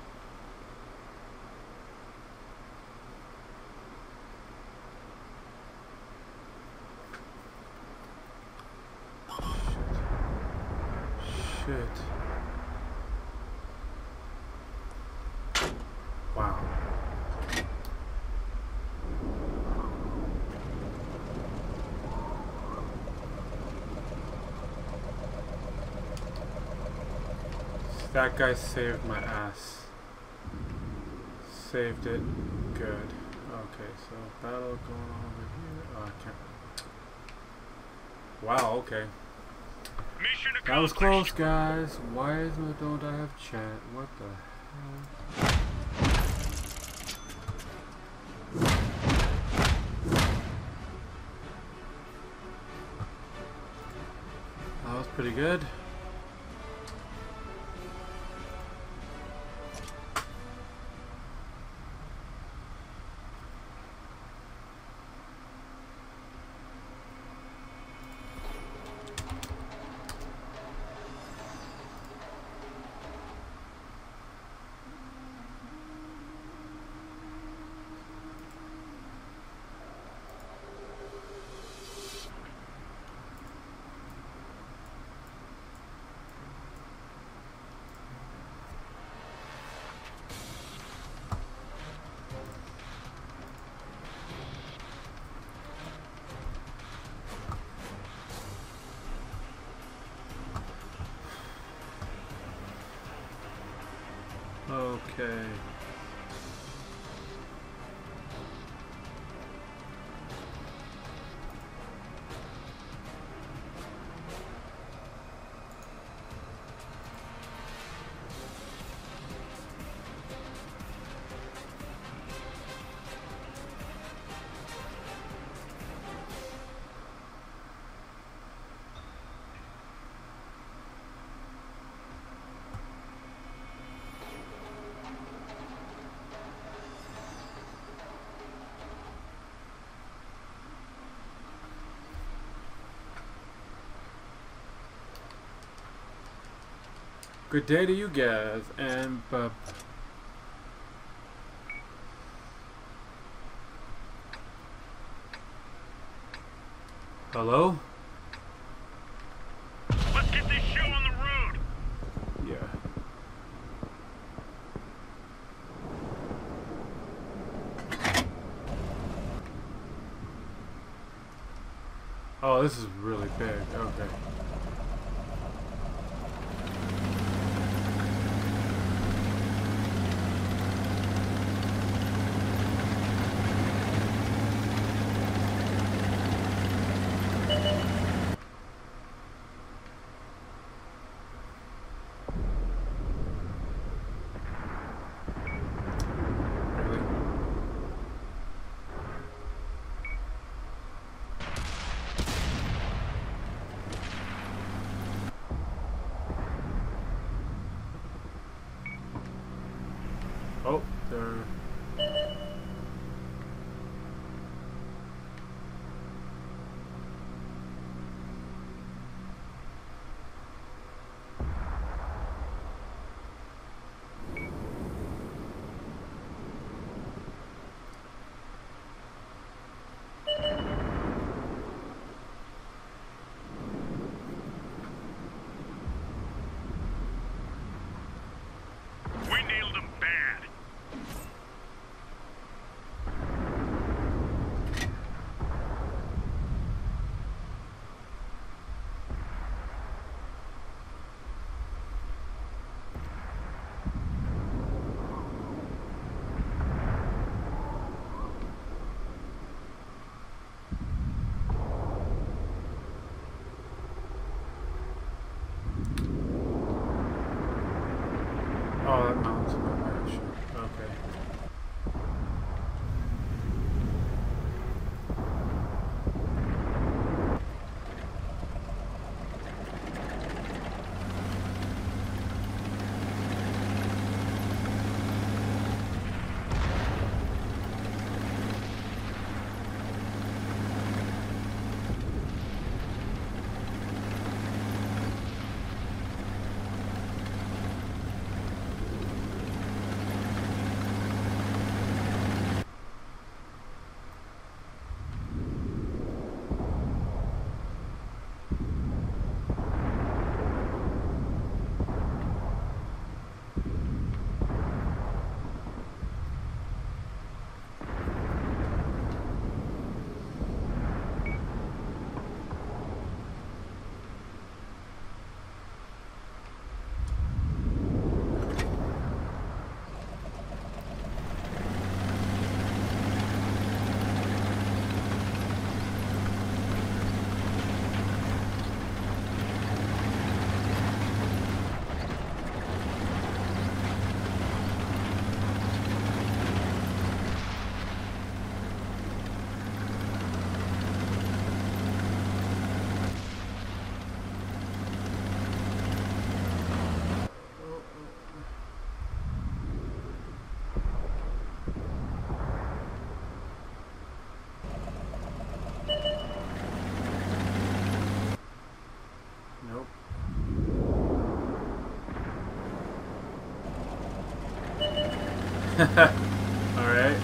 Shit. Shit. Wow. That guy saved my ass. Saved it. Good. Okay, so battle going on over here. Oh, I can't. Wow, okay. Mission That was accomplished. close, guys. Why is no don't I have chat? What the hell? That was pretty good. Okay. Good day to you guys, and uh, hello? Let's get this show on the road. Yeah. Oh, this is really big. Okay. Or We nailed them bad. oh, that mountain's above my ocean. Okay. Nope. Alright.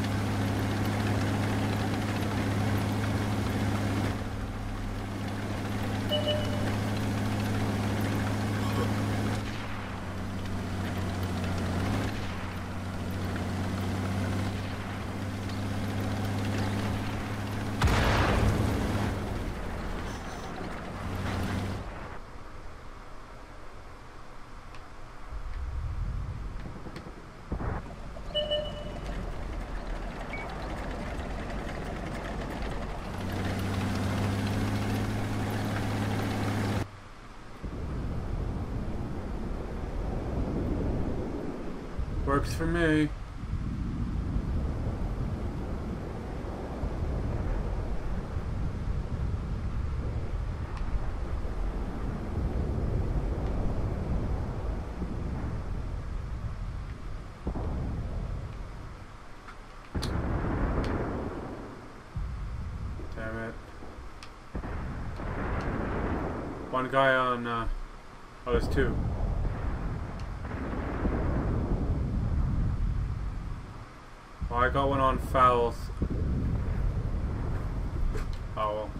Works for me. Damn it. One guy on, uh, oh, there's two. Oh, I got one on fouls. Oh well.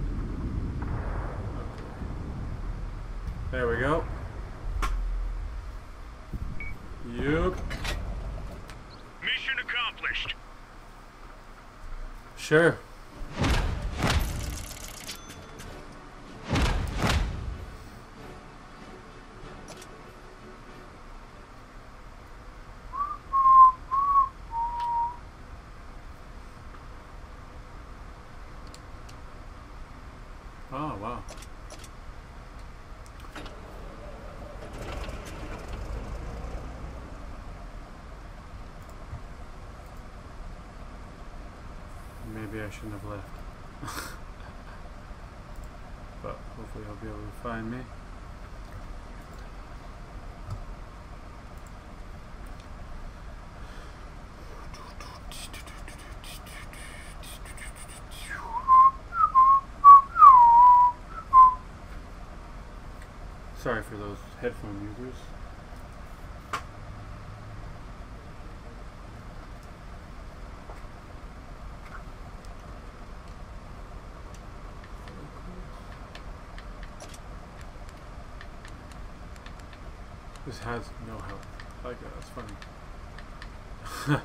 There we go. Yup. Mission accomplished. Sure. Oh, wow. Maybe I shouldn't have left. But hopefully he'll be able to find me. Sorry for those headphone users. This has no help. I like that, that's funny.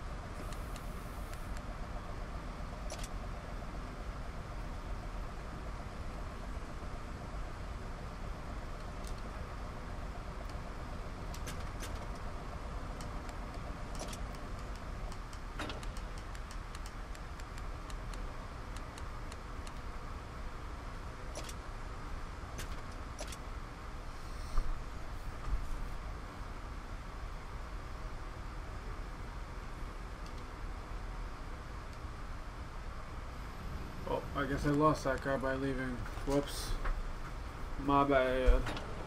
Oh, I guess I lost that guy by leaving. Whoops. My bad.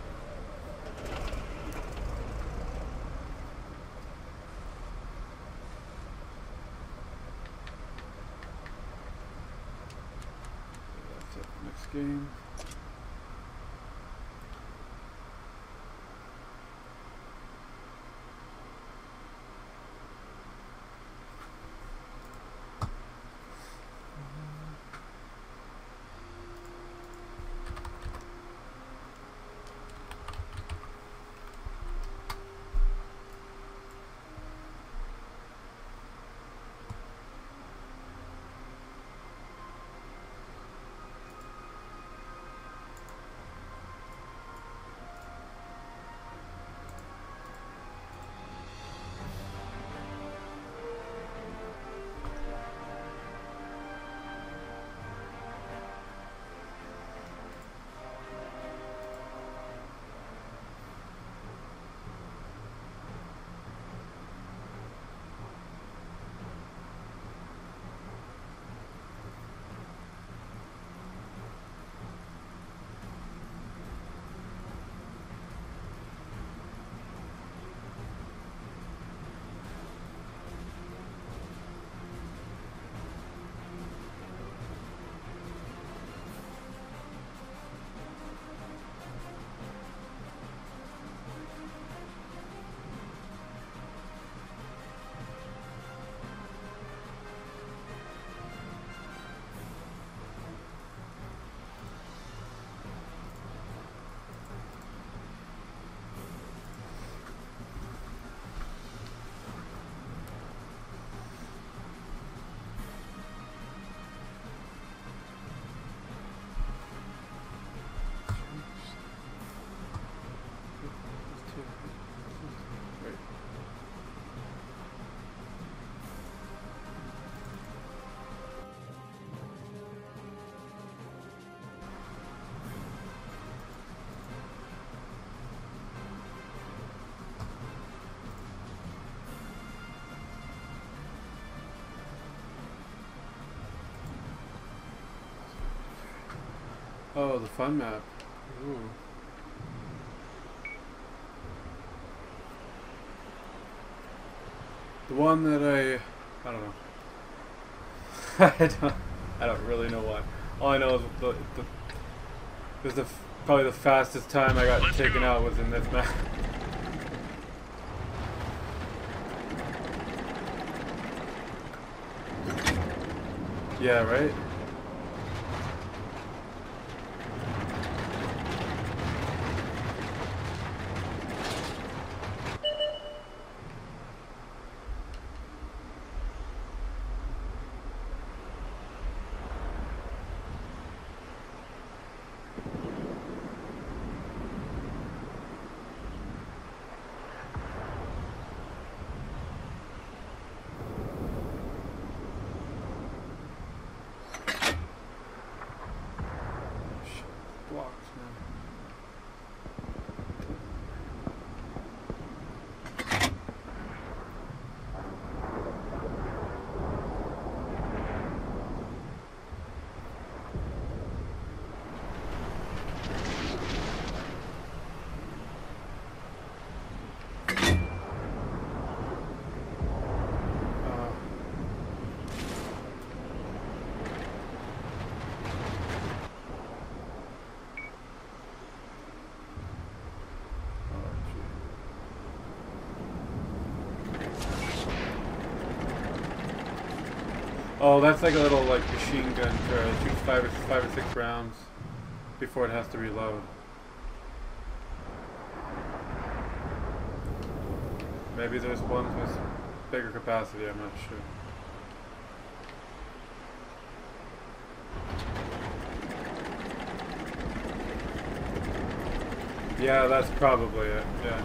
That's it. Next game. Oh, the fun map. Ooh. The one that I, I don't know. I don't, I don't really know why. All I know is the, the, was the probably the fastest time I got Let's taken go. out was in this map. Yeah, right? Oh, that's like a little like machine gun turret. It shoots five or five or six rounds before it has to reload. Maybe there's ones with bigger capacity. I'm not sure. Yeah, that's probably it. Yeah.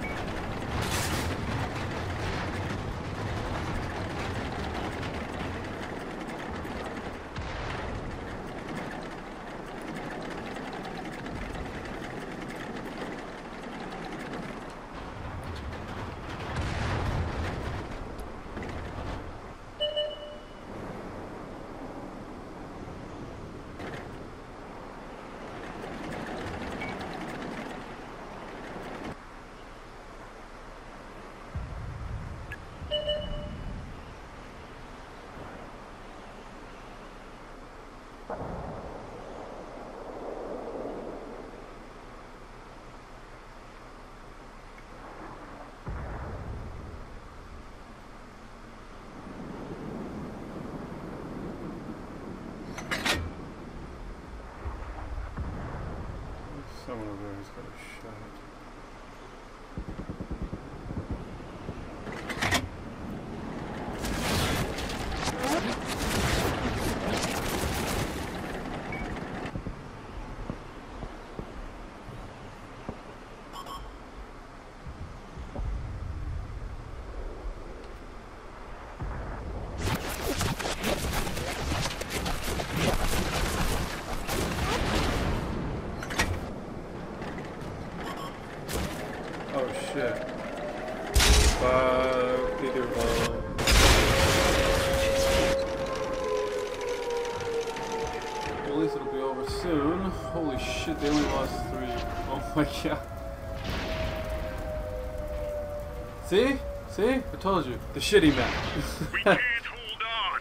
Someone over there has got a shot. Oh shit. Fuck, they do well. Well, at least it'll be over soon. Holy shit, they only lost three. Oh my god. See? See? I told you. The shitty map. We can't hold on.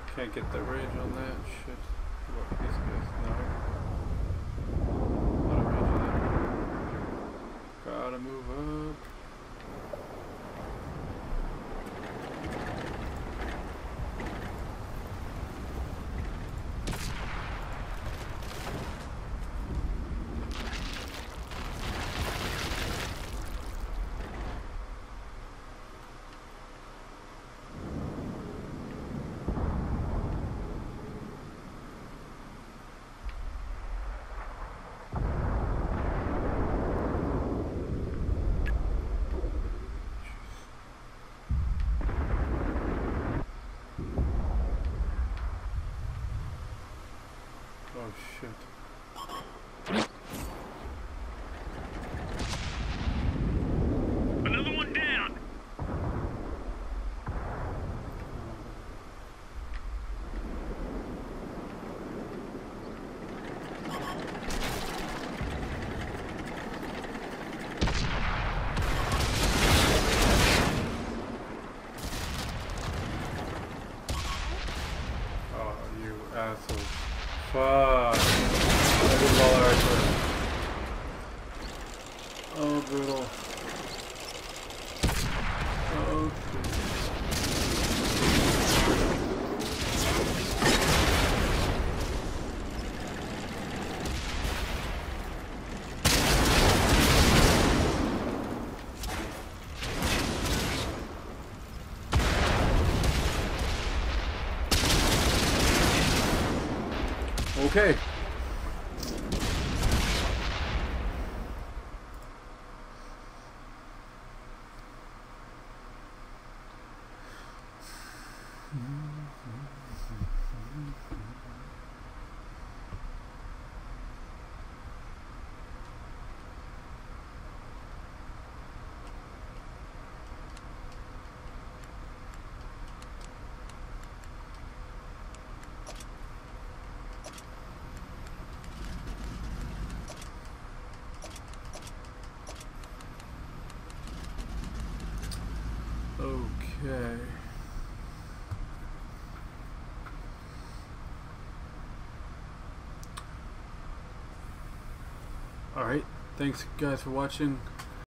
Can't get the range on that shit. What these guys? No. Not a range on that. Gotta move up. Oh shit. Another one down. Oh, you assholes. Fuck. I did all right for Oh, brutal. Oh, shit. Okay. Okay. Alright, thanks guys for watching.